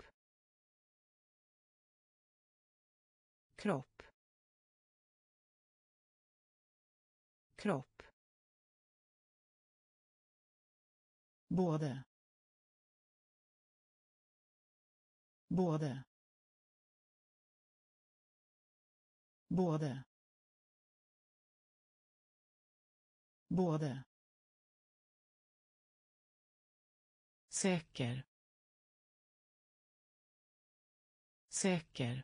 kropp kropp både både både både säker säker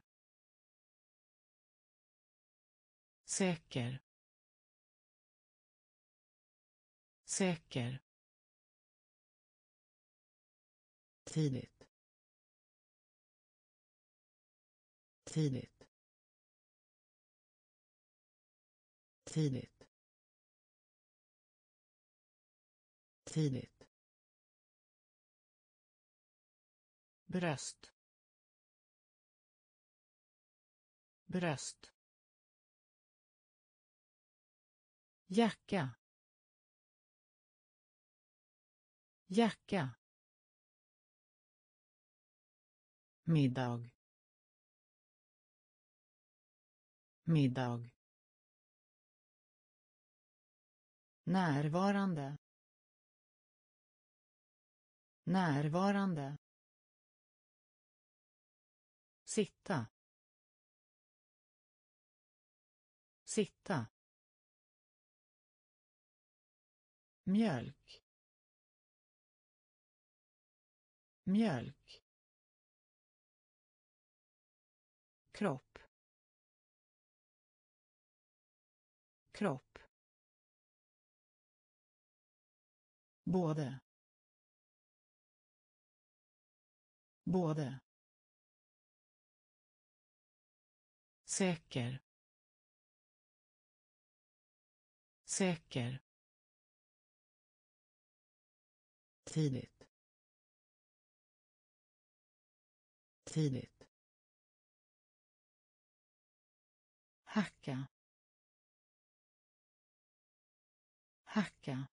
säker säker tidigt tidigt tidigt tidigt bröst bröst jacka jacka middag middag närvarande närvarande sitta sitta mjölk mjölk kropp kropp både både säker säker tidigt tidigt hacka hacka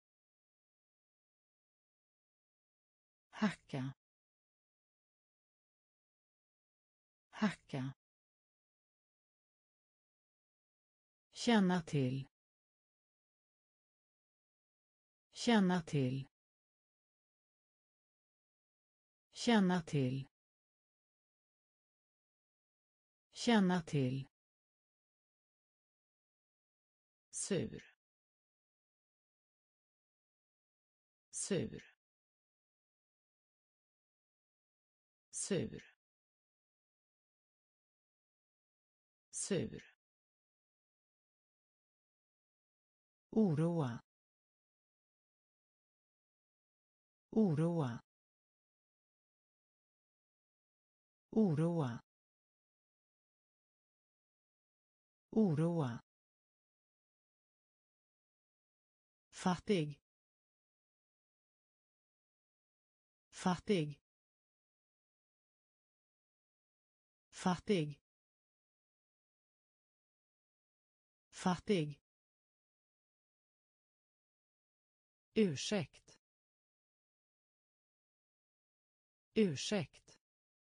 hacka hacka känna till känna till känna till känna till sur sur sur sur oroa oroa oroa oroa, fattig, fattig, fattig, fattig, ursäkt, ursäkt,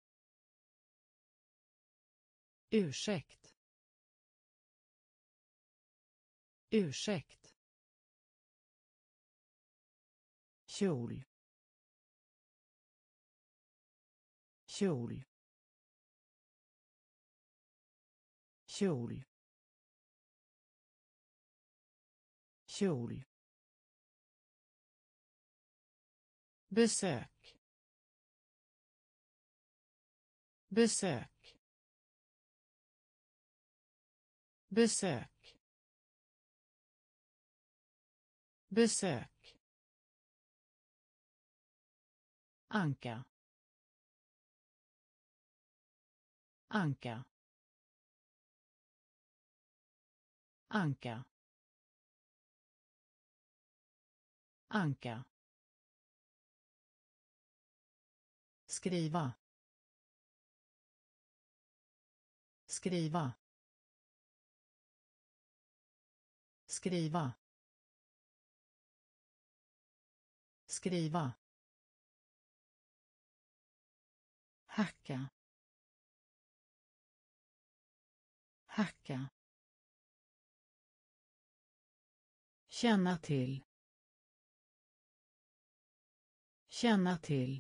ursäkt, ursäkt, kjol, kjol, kjol, kjol, besök, besök, besök, besök, anka, anka, anka, anka, skriva, skriva, skriva, skriva, hacka, hacka, känna till, känna till,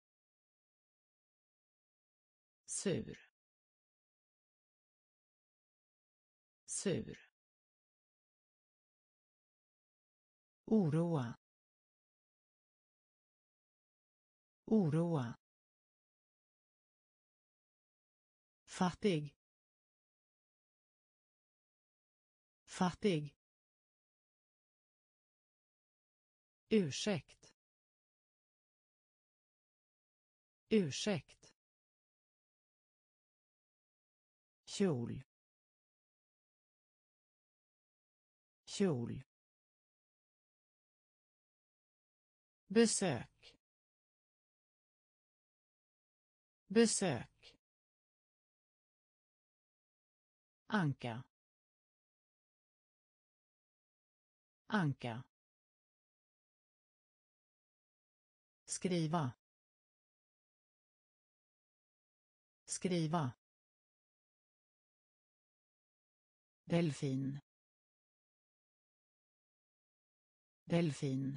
sur, sur, oroa, oroa, fattig, fattig, ursäkt, ursäkt, kjol, kjol, besök, besök, anka, anka, skriva, skriva, delfin, delfin,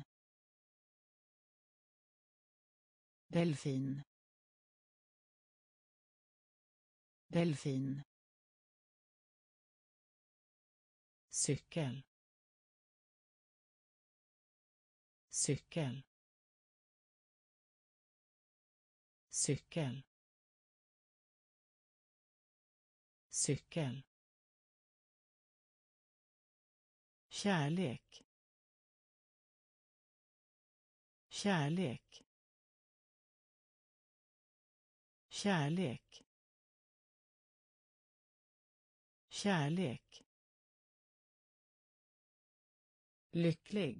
delfin, delfin, cykel, cykel, cykel, cykel, kärlek, kärlek, kärlek, kärlek, lycklig,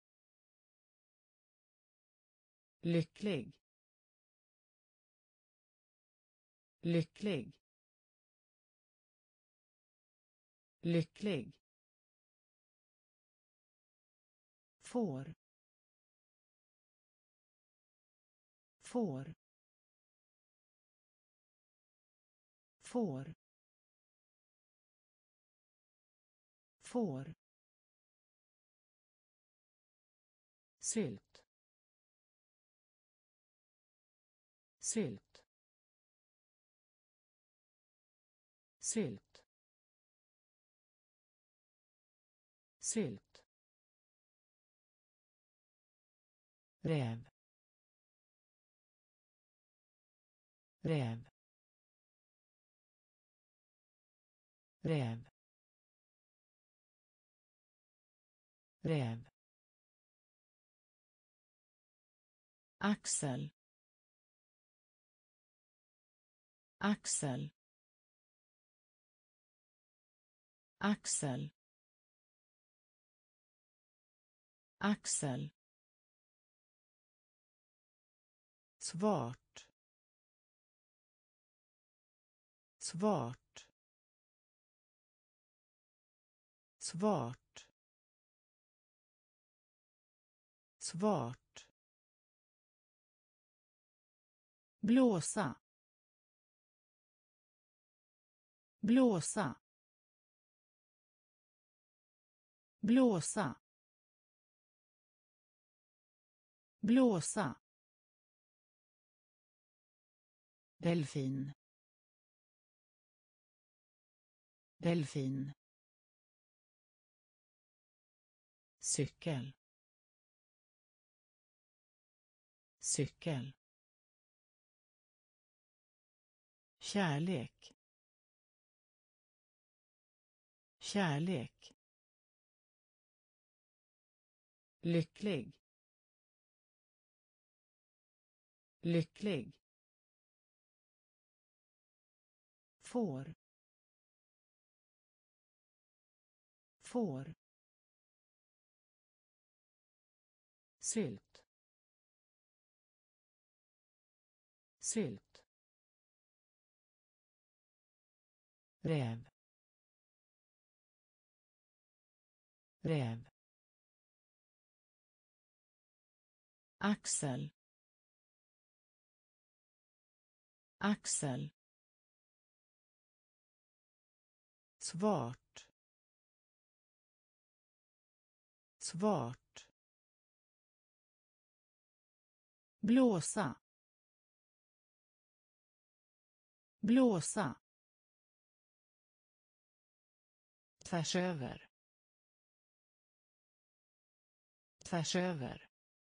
lycklig, lycklig, lycklig, får, får, får, får, sylt, sylt, sylt, sylt, räv, räv, räv, räv, axel, axel, axel, axel, svart, svart, svart, svart, blåsa, blåsa, blåsa, blåsa, delfin, delfin, cykel, cykel, kärlek, kärlek, lycklig, lycklig, får, får, sylt, sylt, räv, räv, axel, axel, svart, svart, blåsa, blåsa, tvärs över, tvärs över,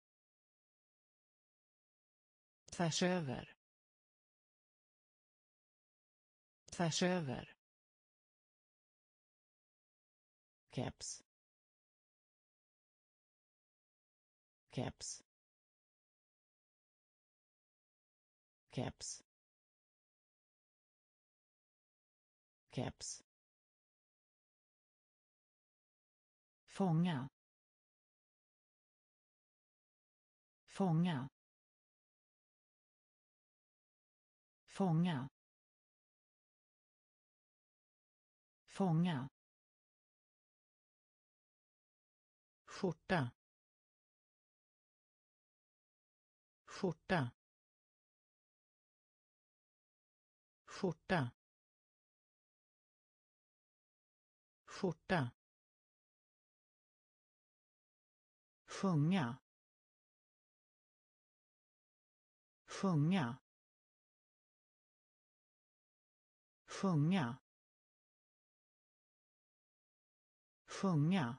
tvärs över, tvärs över, keps, keps, keps, keps, fånga, fånga, fånga, fånga, skjorta, skjorta, skjorta, skjorta, sjunga, sjunga, sjunga, sjunga,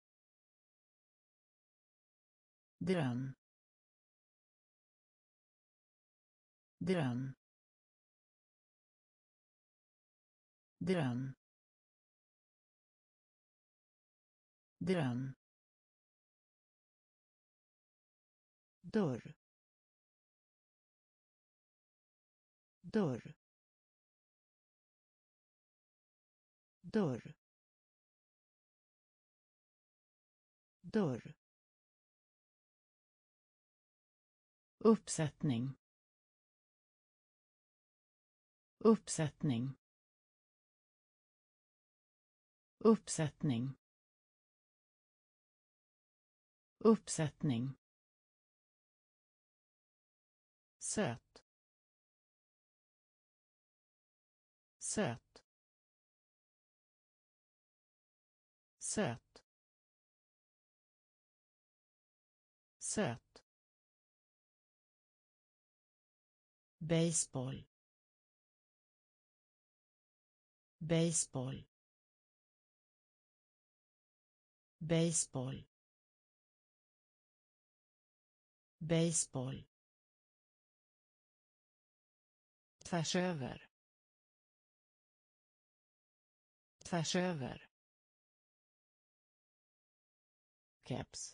dröm, dröm, dröm, dröm, dörr, dörr, dörr, dörr, uppsättning, uppsättning, uppsättning, uppsättning, söt, söt, söt, söt, baseball, baseball, baseball, baseball, tvärs över, tvärs över, keps,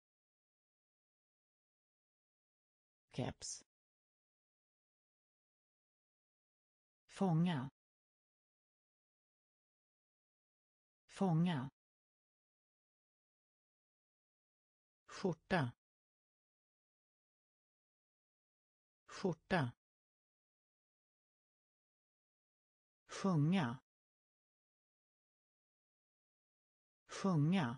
keps, fånga, fånga, skjorta, skjorta, sjunga, sjunga,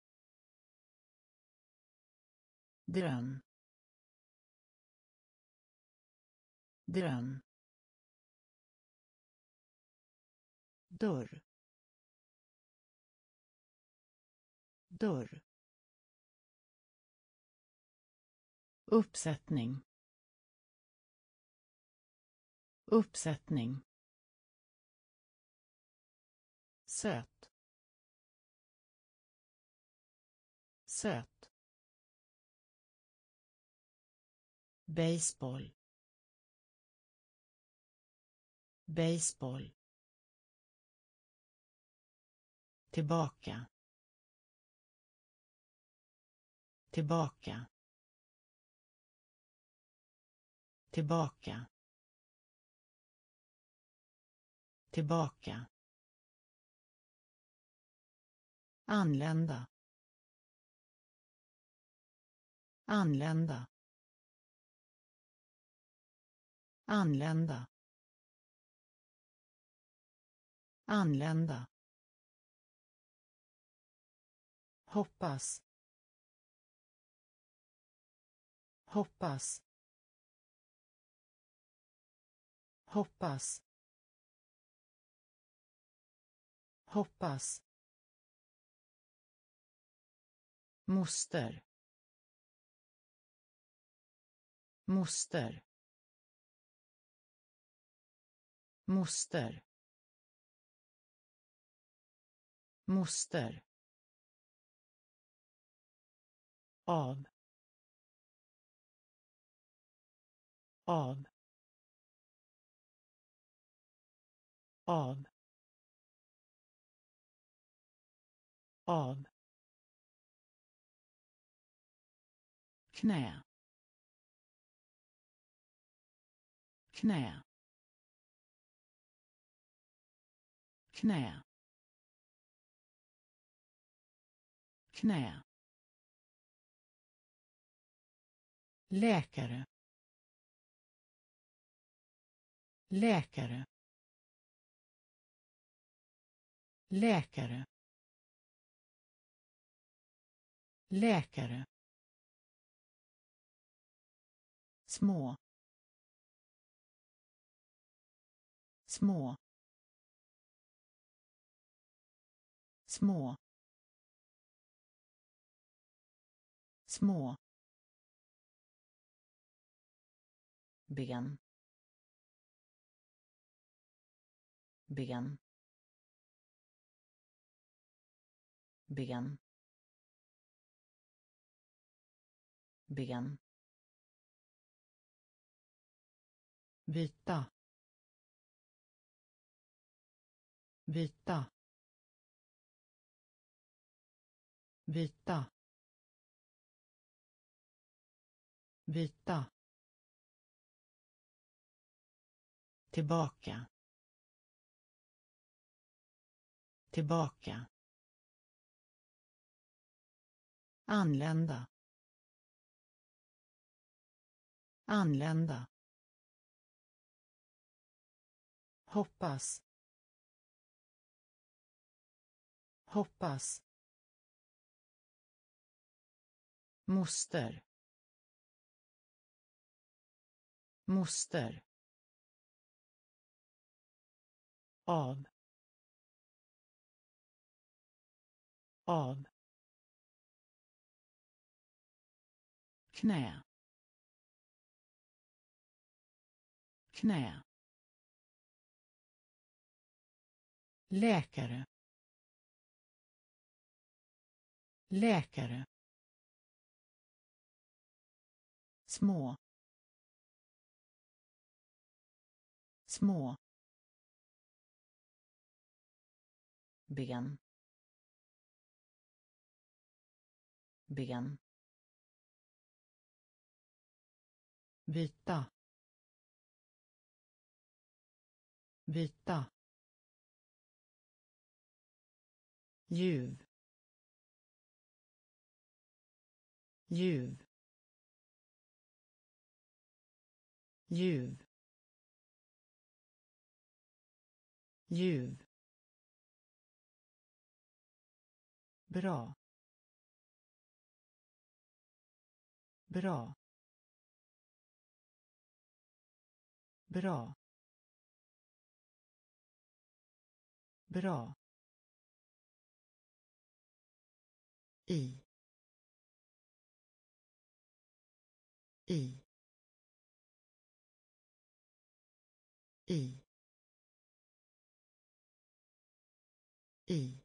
dröm, dröm, dörr, dörr, uppsättning, uppsättning, söt, söt, baseball, baseball, tillbaka, tillbaka, tillbaka, tillbaka, anlända, anlända, anlända, anlända, hoppas, hoppas, hoppas, hoppas, moster, moster, moster, moster, av, av, av, av, knä, knä, knä, knä, läkare, läkare, läkare, läkare, små, små, små, små, ben, ben, ben, ben, byta, byta, byta, byta, tillbaka, tillbaka, anlända, anlända, hoppas, hoppas, moster, moster, av, av, knä, knä, läkare, läkare, små, små, ben, ben, byta, byta, ljuv ljuv ljuv ljuv bra bra bra bra i i i i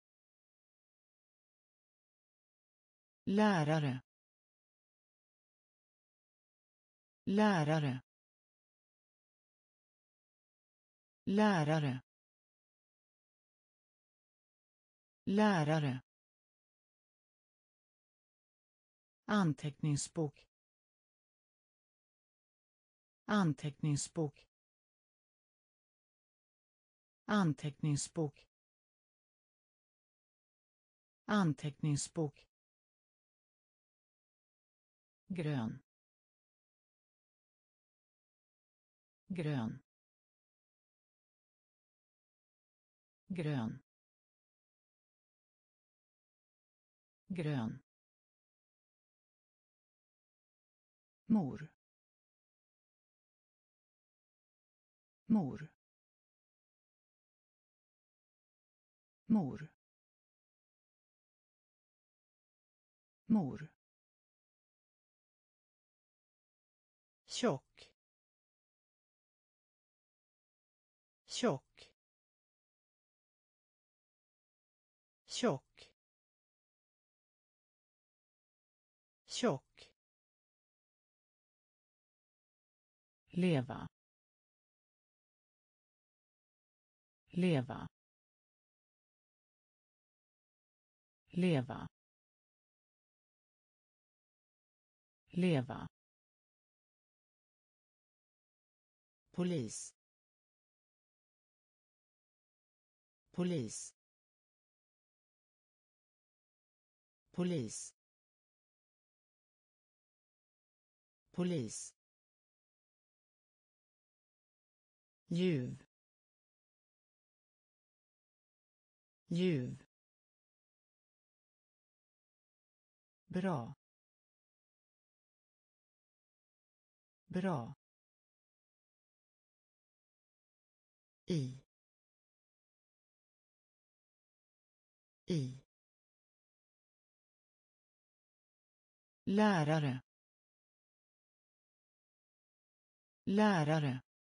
lärare lärare lärare lärare anteckningsbok anteckningsbok anteckningsbok anteckningsbok grön grön grön grön mor mor mor mor tjock tjock tjock tjock leva leva leva leva polis polis polis polis ljuv ljuv bra bra i i lärare lärare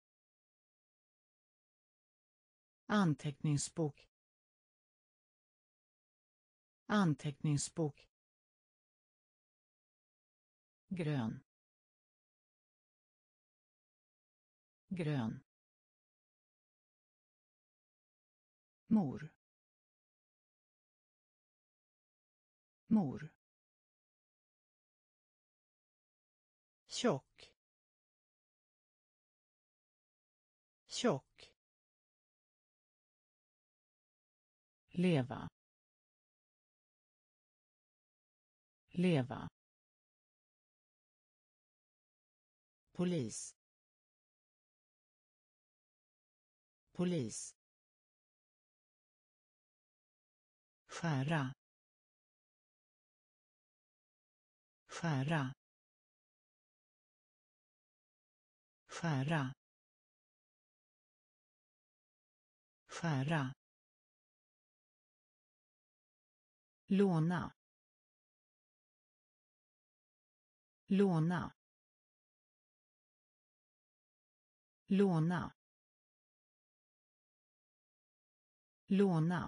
anteckningsbok anteckningsbok grön grön mor mor tjock tjock leva leva polis polis skära skära skära skära låna låna låna låna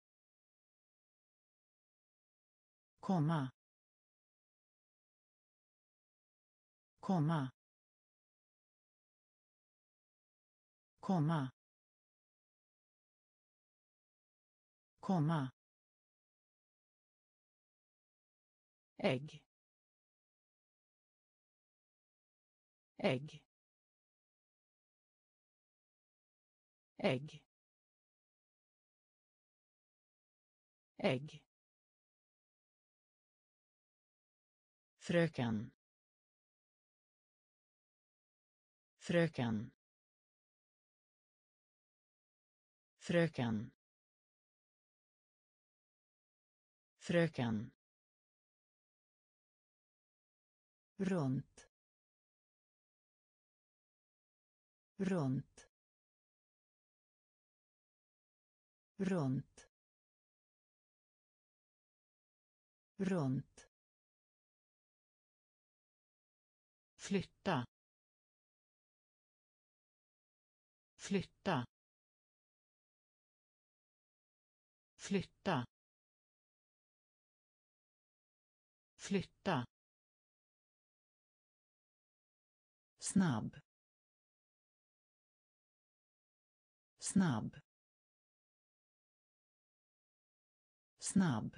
komma komma komma komma ägg ägg ägg ägg, fröken, fröken, fröken, fröken, runt, runt, runt, runt, flytta, flytta, flytta, flytta, snabb, snabb, snabb,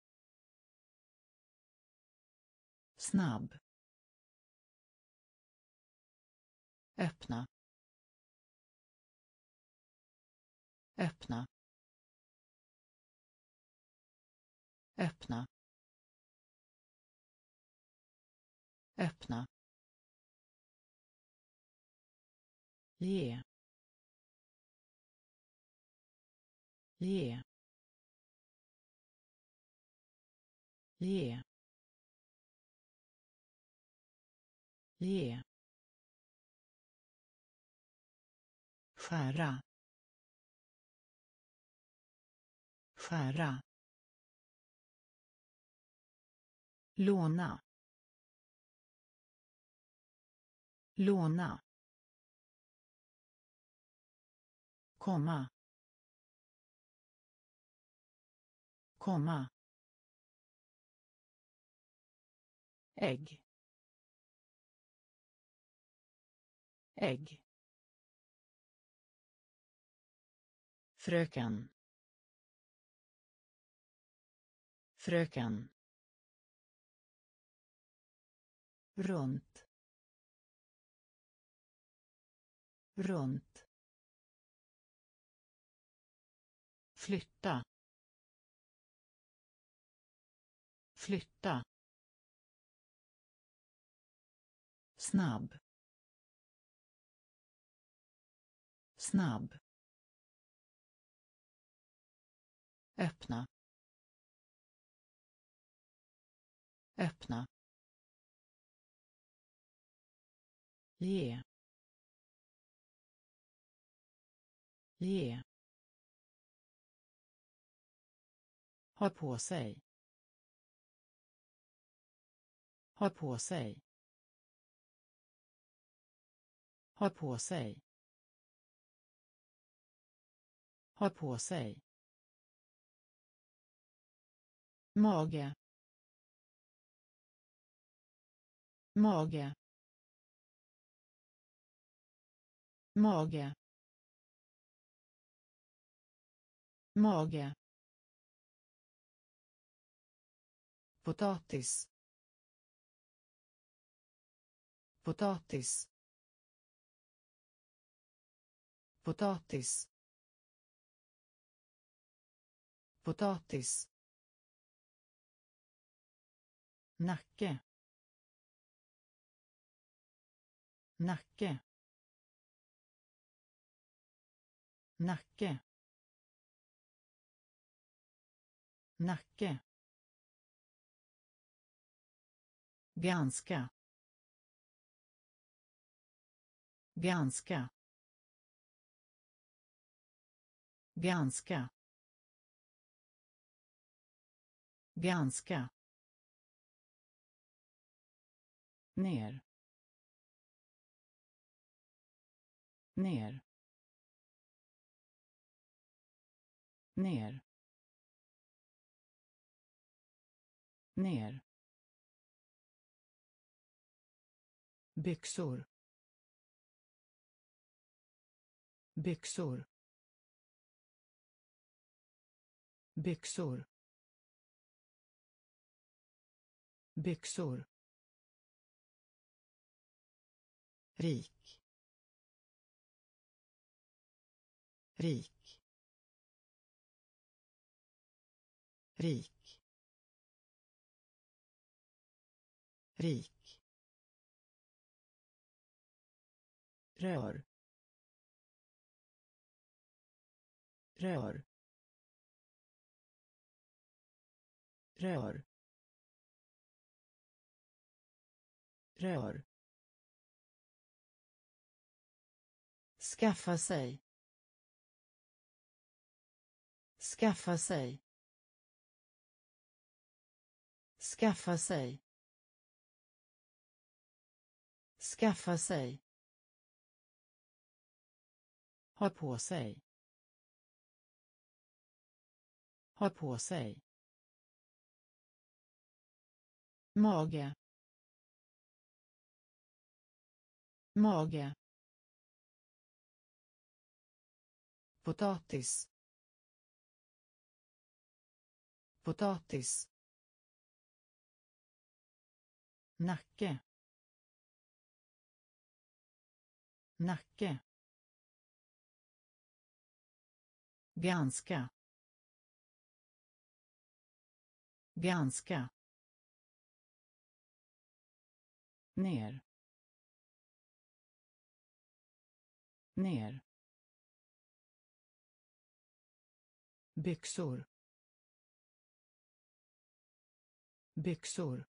snabb, öppna, öppna, öppna, öppna, ge, ge, ge, ge, skära, skära, låna, låna, komma, komma, ägg, ägg, fröken, fröken, runt, runt, flytta, flytta, snabb, snabb, öppna, öppna, ge, ge, ha på sig, ha på sig, ha på sig, ha på sig, mage, mage, mage, mage, potatis, potatis, potatis, potatis, nacke, nacke, nacke, nacke, ganska, ganska, ganska, ganska, ner, ner, ner, ner, byxor, byxor, byxor, byxor, rik, rik, rik, rik, rör, rör, rör, rör, skaffa sig, skaffa sig, skaffa sig, skaffa sig, ha på sig, ha på sig, mage, mage, potatis, potatis, nacke, nacke, ganska, ganska, ner, ner, byxor, byxor,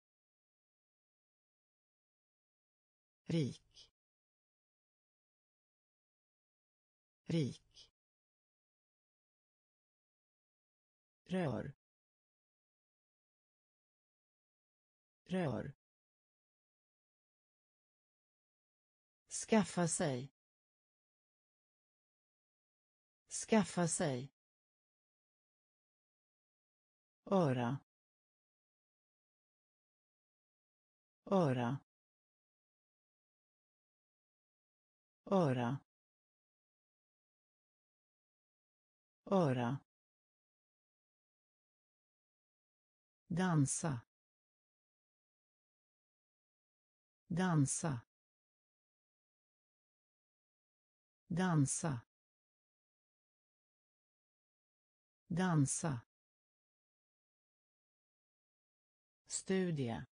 rik, rik, rör, rör, skaffa sig, skaffa sig, öra, öra, öra, öra, dansa, dansa, dansa, dansa, studie,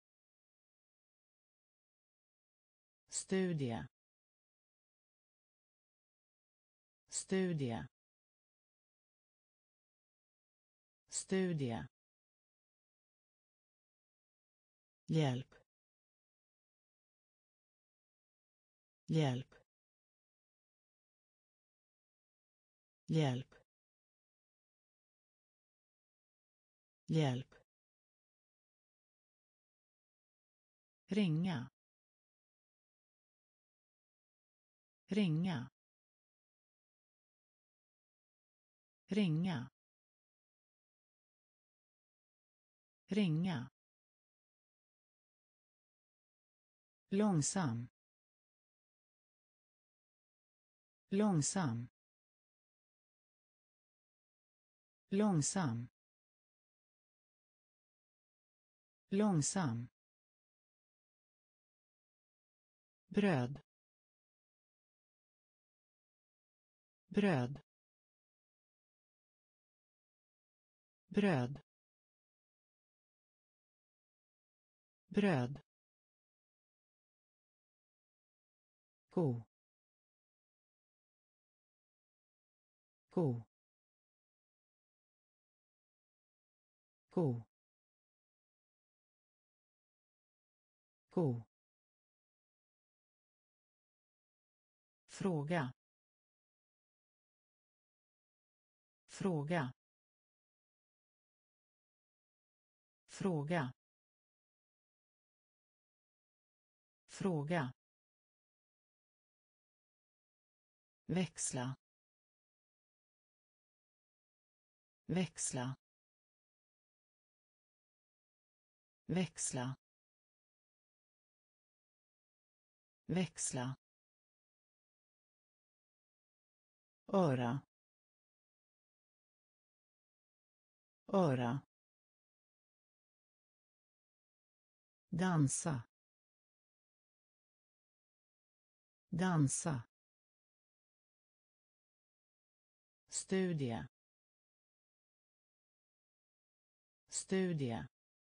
studie, studie, studie, hjälp, hjälp, hjälp, hjälp, ringa, ringa, ringa, ringa, långsam, långsam, långsam, långsam, bröd, bröd, bröd, bröd, ko, ko, ko, ko, fråga, fråga, fråga, fråga, växla, växla, växla, växla, öra, öra, dansa, dansa, studie, studie,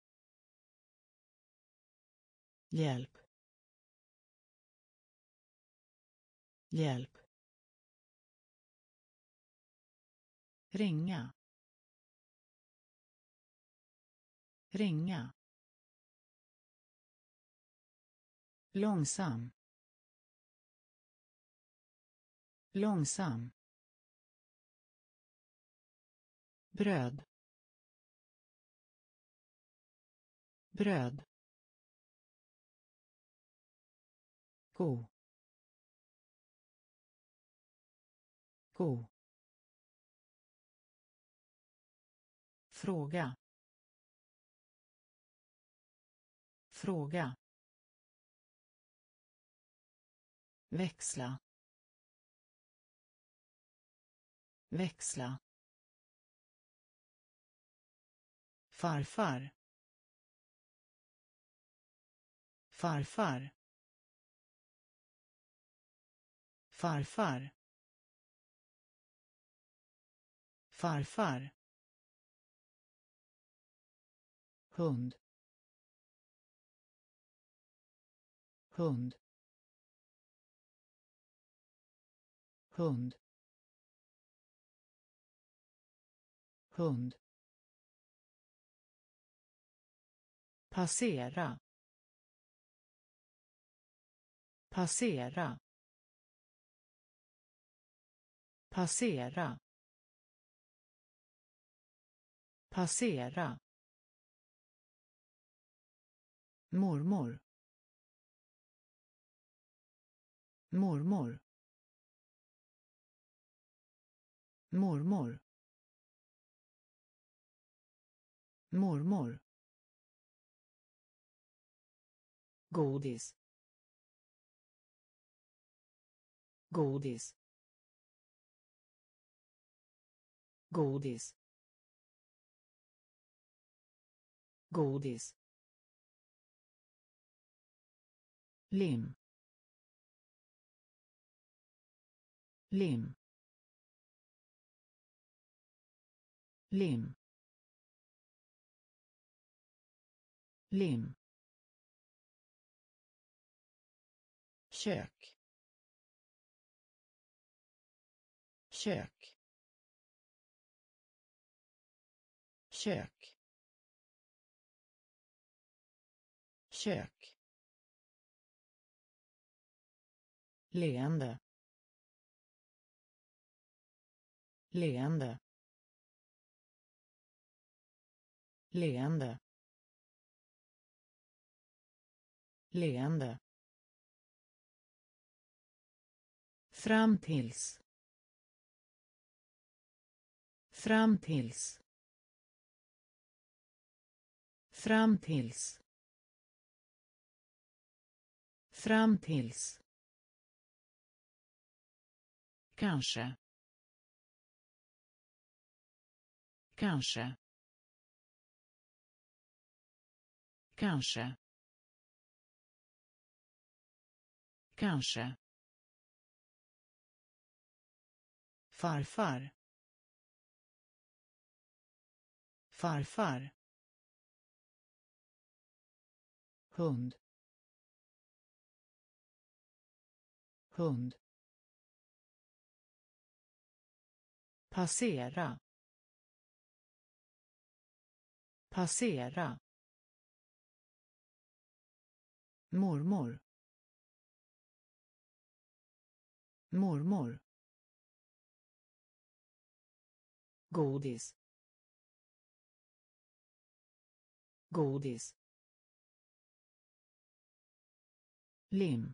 hjälp, hjälp, ringa, ringa, långsam, långsam, bröd, bröd, ko, ko, fråga, fråga, växla, växla, farfar, farfar, farfar, farfar, hund, hund, hund, hund, passera, passera, passera, passera, mormor, mormor, mormor, mormor, godis, godis, godis, godis, lim, lim, lim, lim, kök, kök, kök, kök, leende, leende, leende, leende, fram tills, fram tills, fram tills, fram tills, kanske, kanske, kanske, kanske, farfar, farfar, hund, hund, passera, passera, mormor, mormor, godis, godis, lim,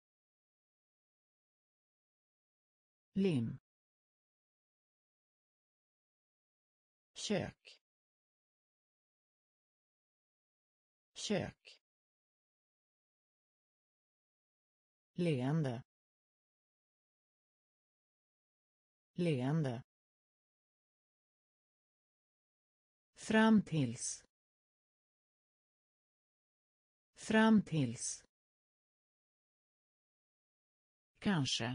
lim, kök, kök, leende, leende, fram tills, fram tills, kanske,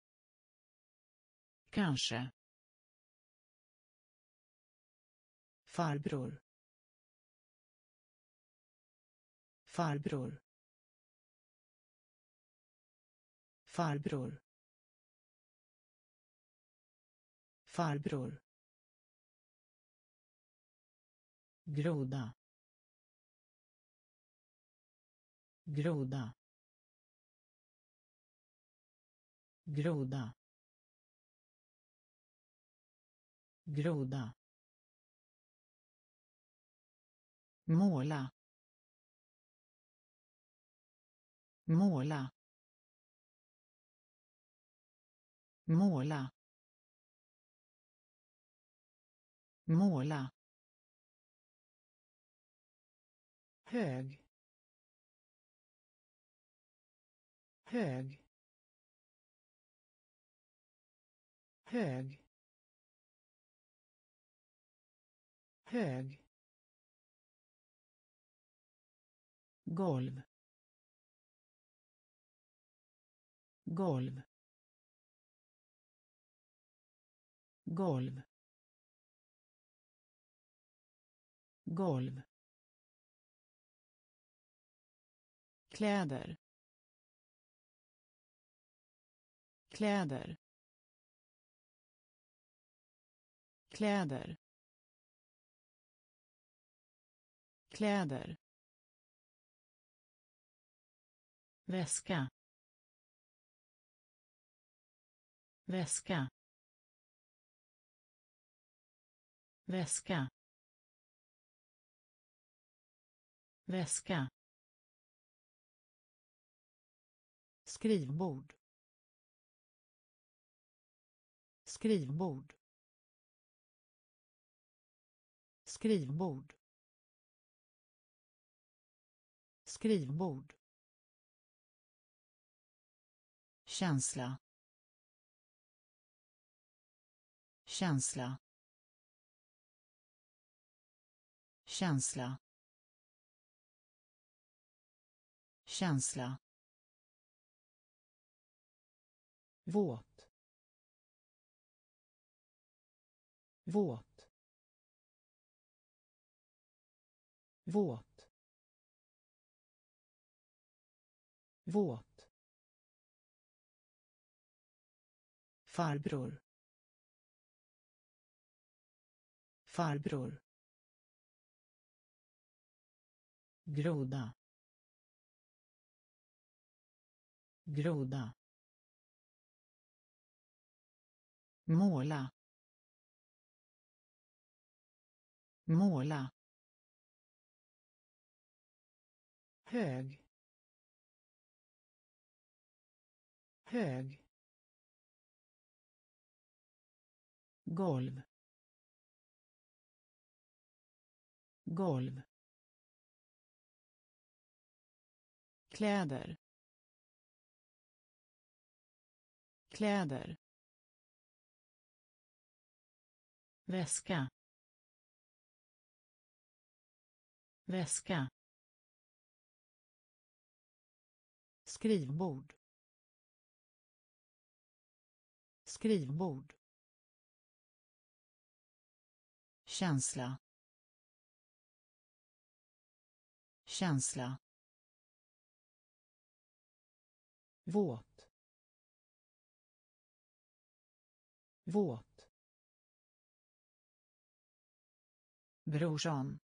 kanske, farbror farbror farbror farbror groda groda groda groda måla måla måla måla hög hög hög hög golv golv golv golv kläder kläder kläder kläder väska väska väska väska skrivbord skrivbord skrivbord skrivbord känsla känsla känsla känsla våt våt våt våt farbror farbror groda groda måla måla hög hög golv golv kläder kläder väska väska skrivbord skrivbord känsla känsla våt våt brorsan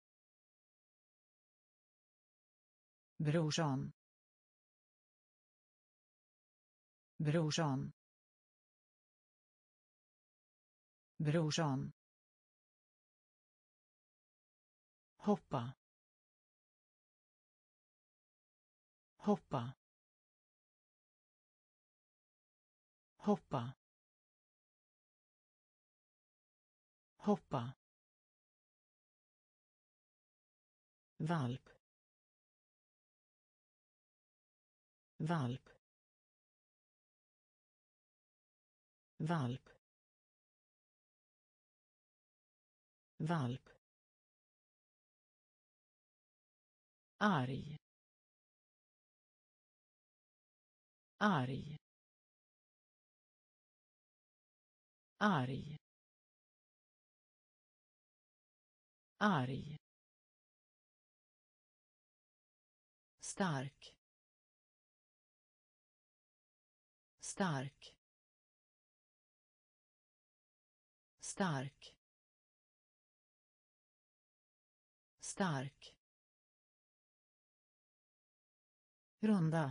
brorsan brorsan brorsan hoppa hoppa hoppa hoppa valp valp valp valp arg arg arg arg, stark, stark, stark, stark, runda,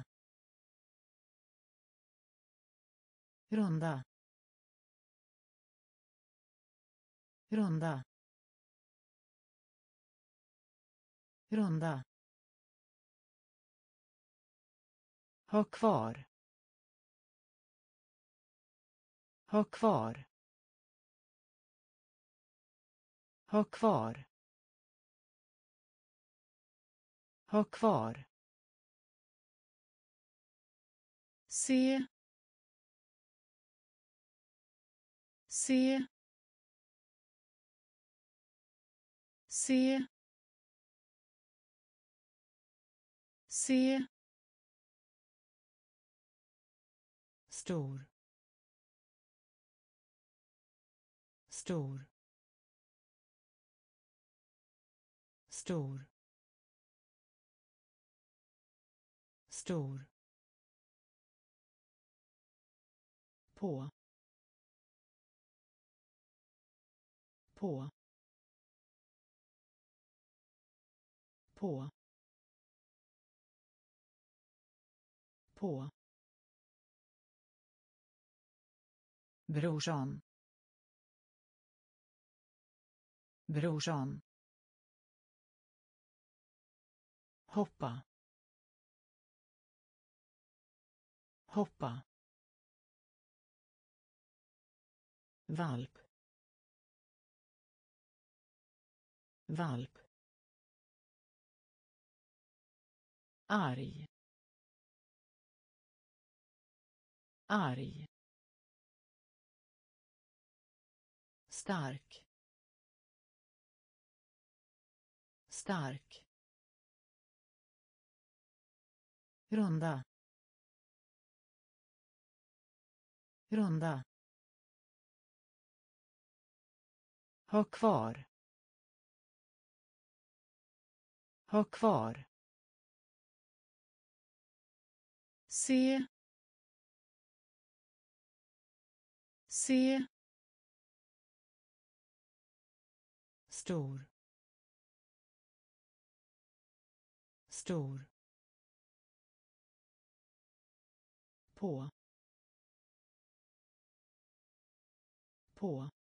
runda, runda, runda, ha kvar, ha kvar, ha kvar, ha kvar, se, se, se, se, stor, stor, stor, stor, på, på, på, på, brorsan, brorsan, hoppa, hoppa, valp, valp, arg, arg, stark, stark, runda, runda, ha kvar, ha kvar, se, se, stor, stor, på, på,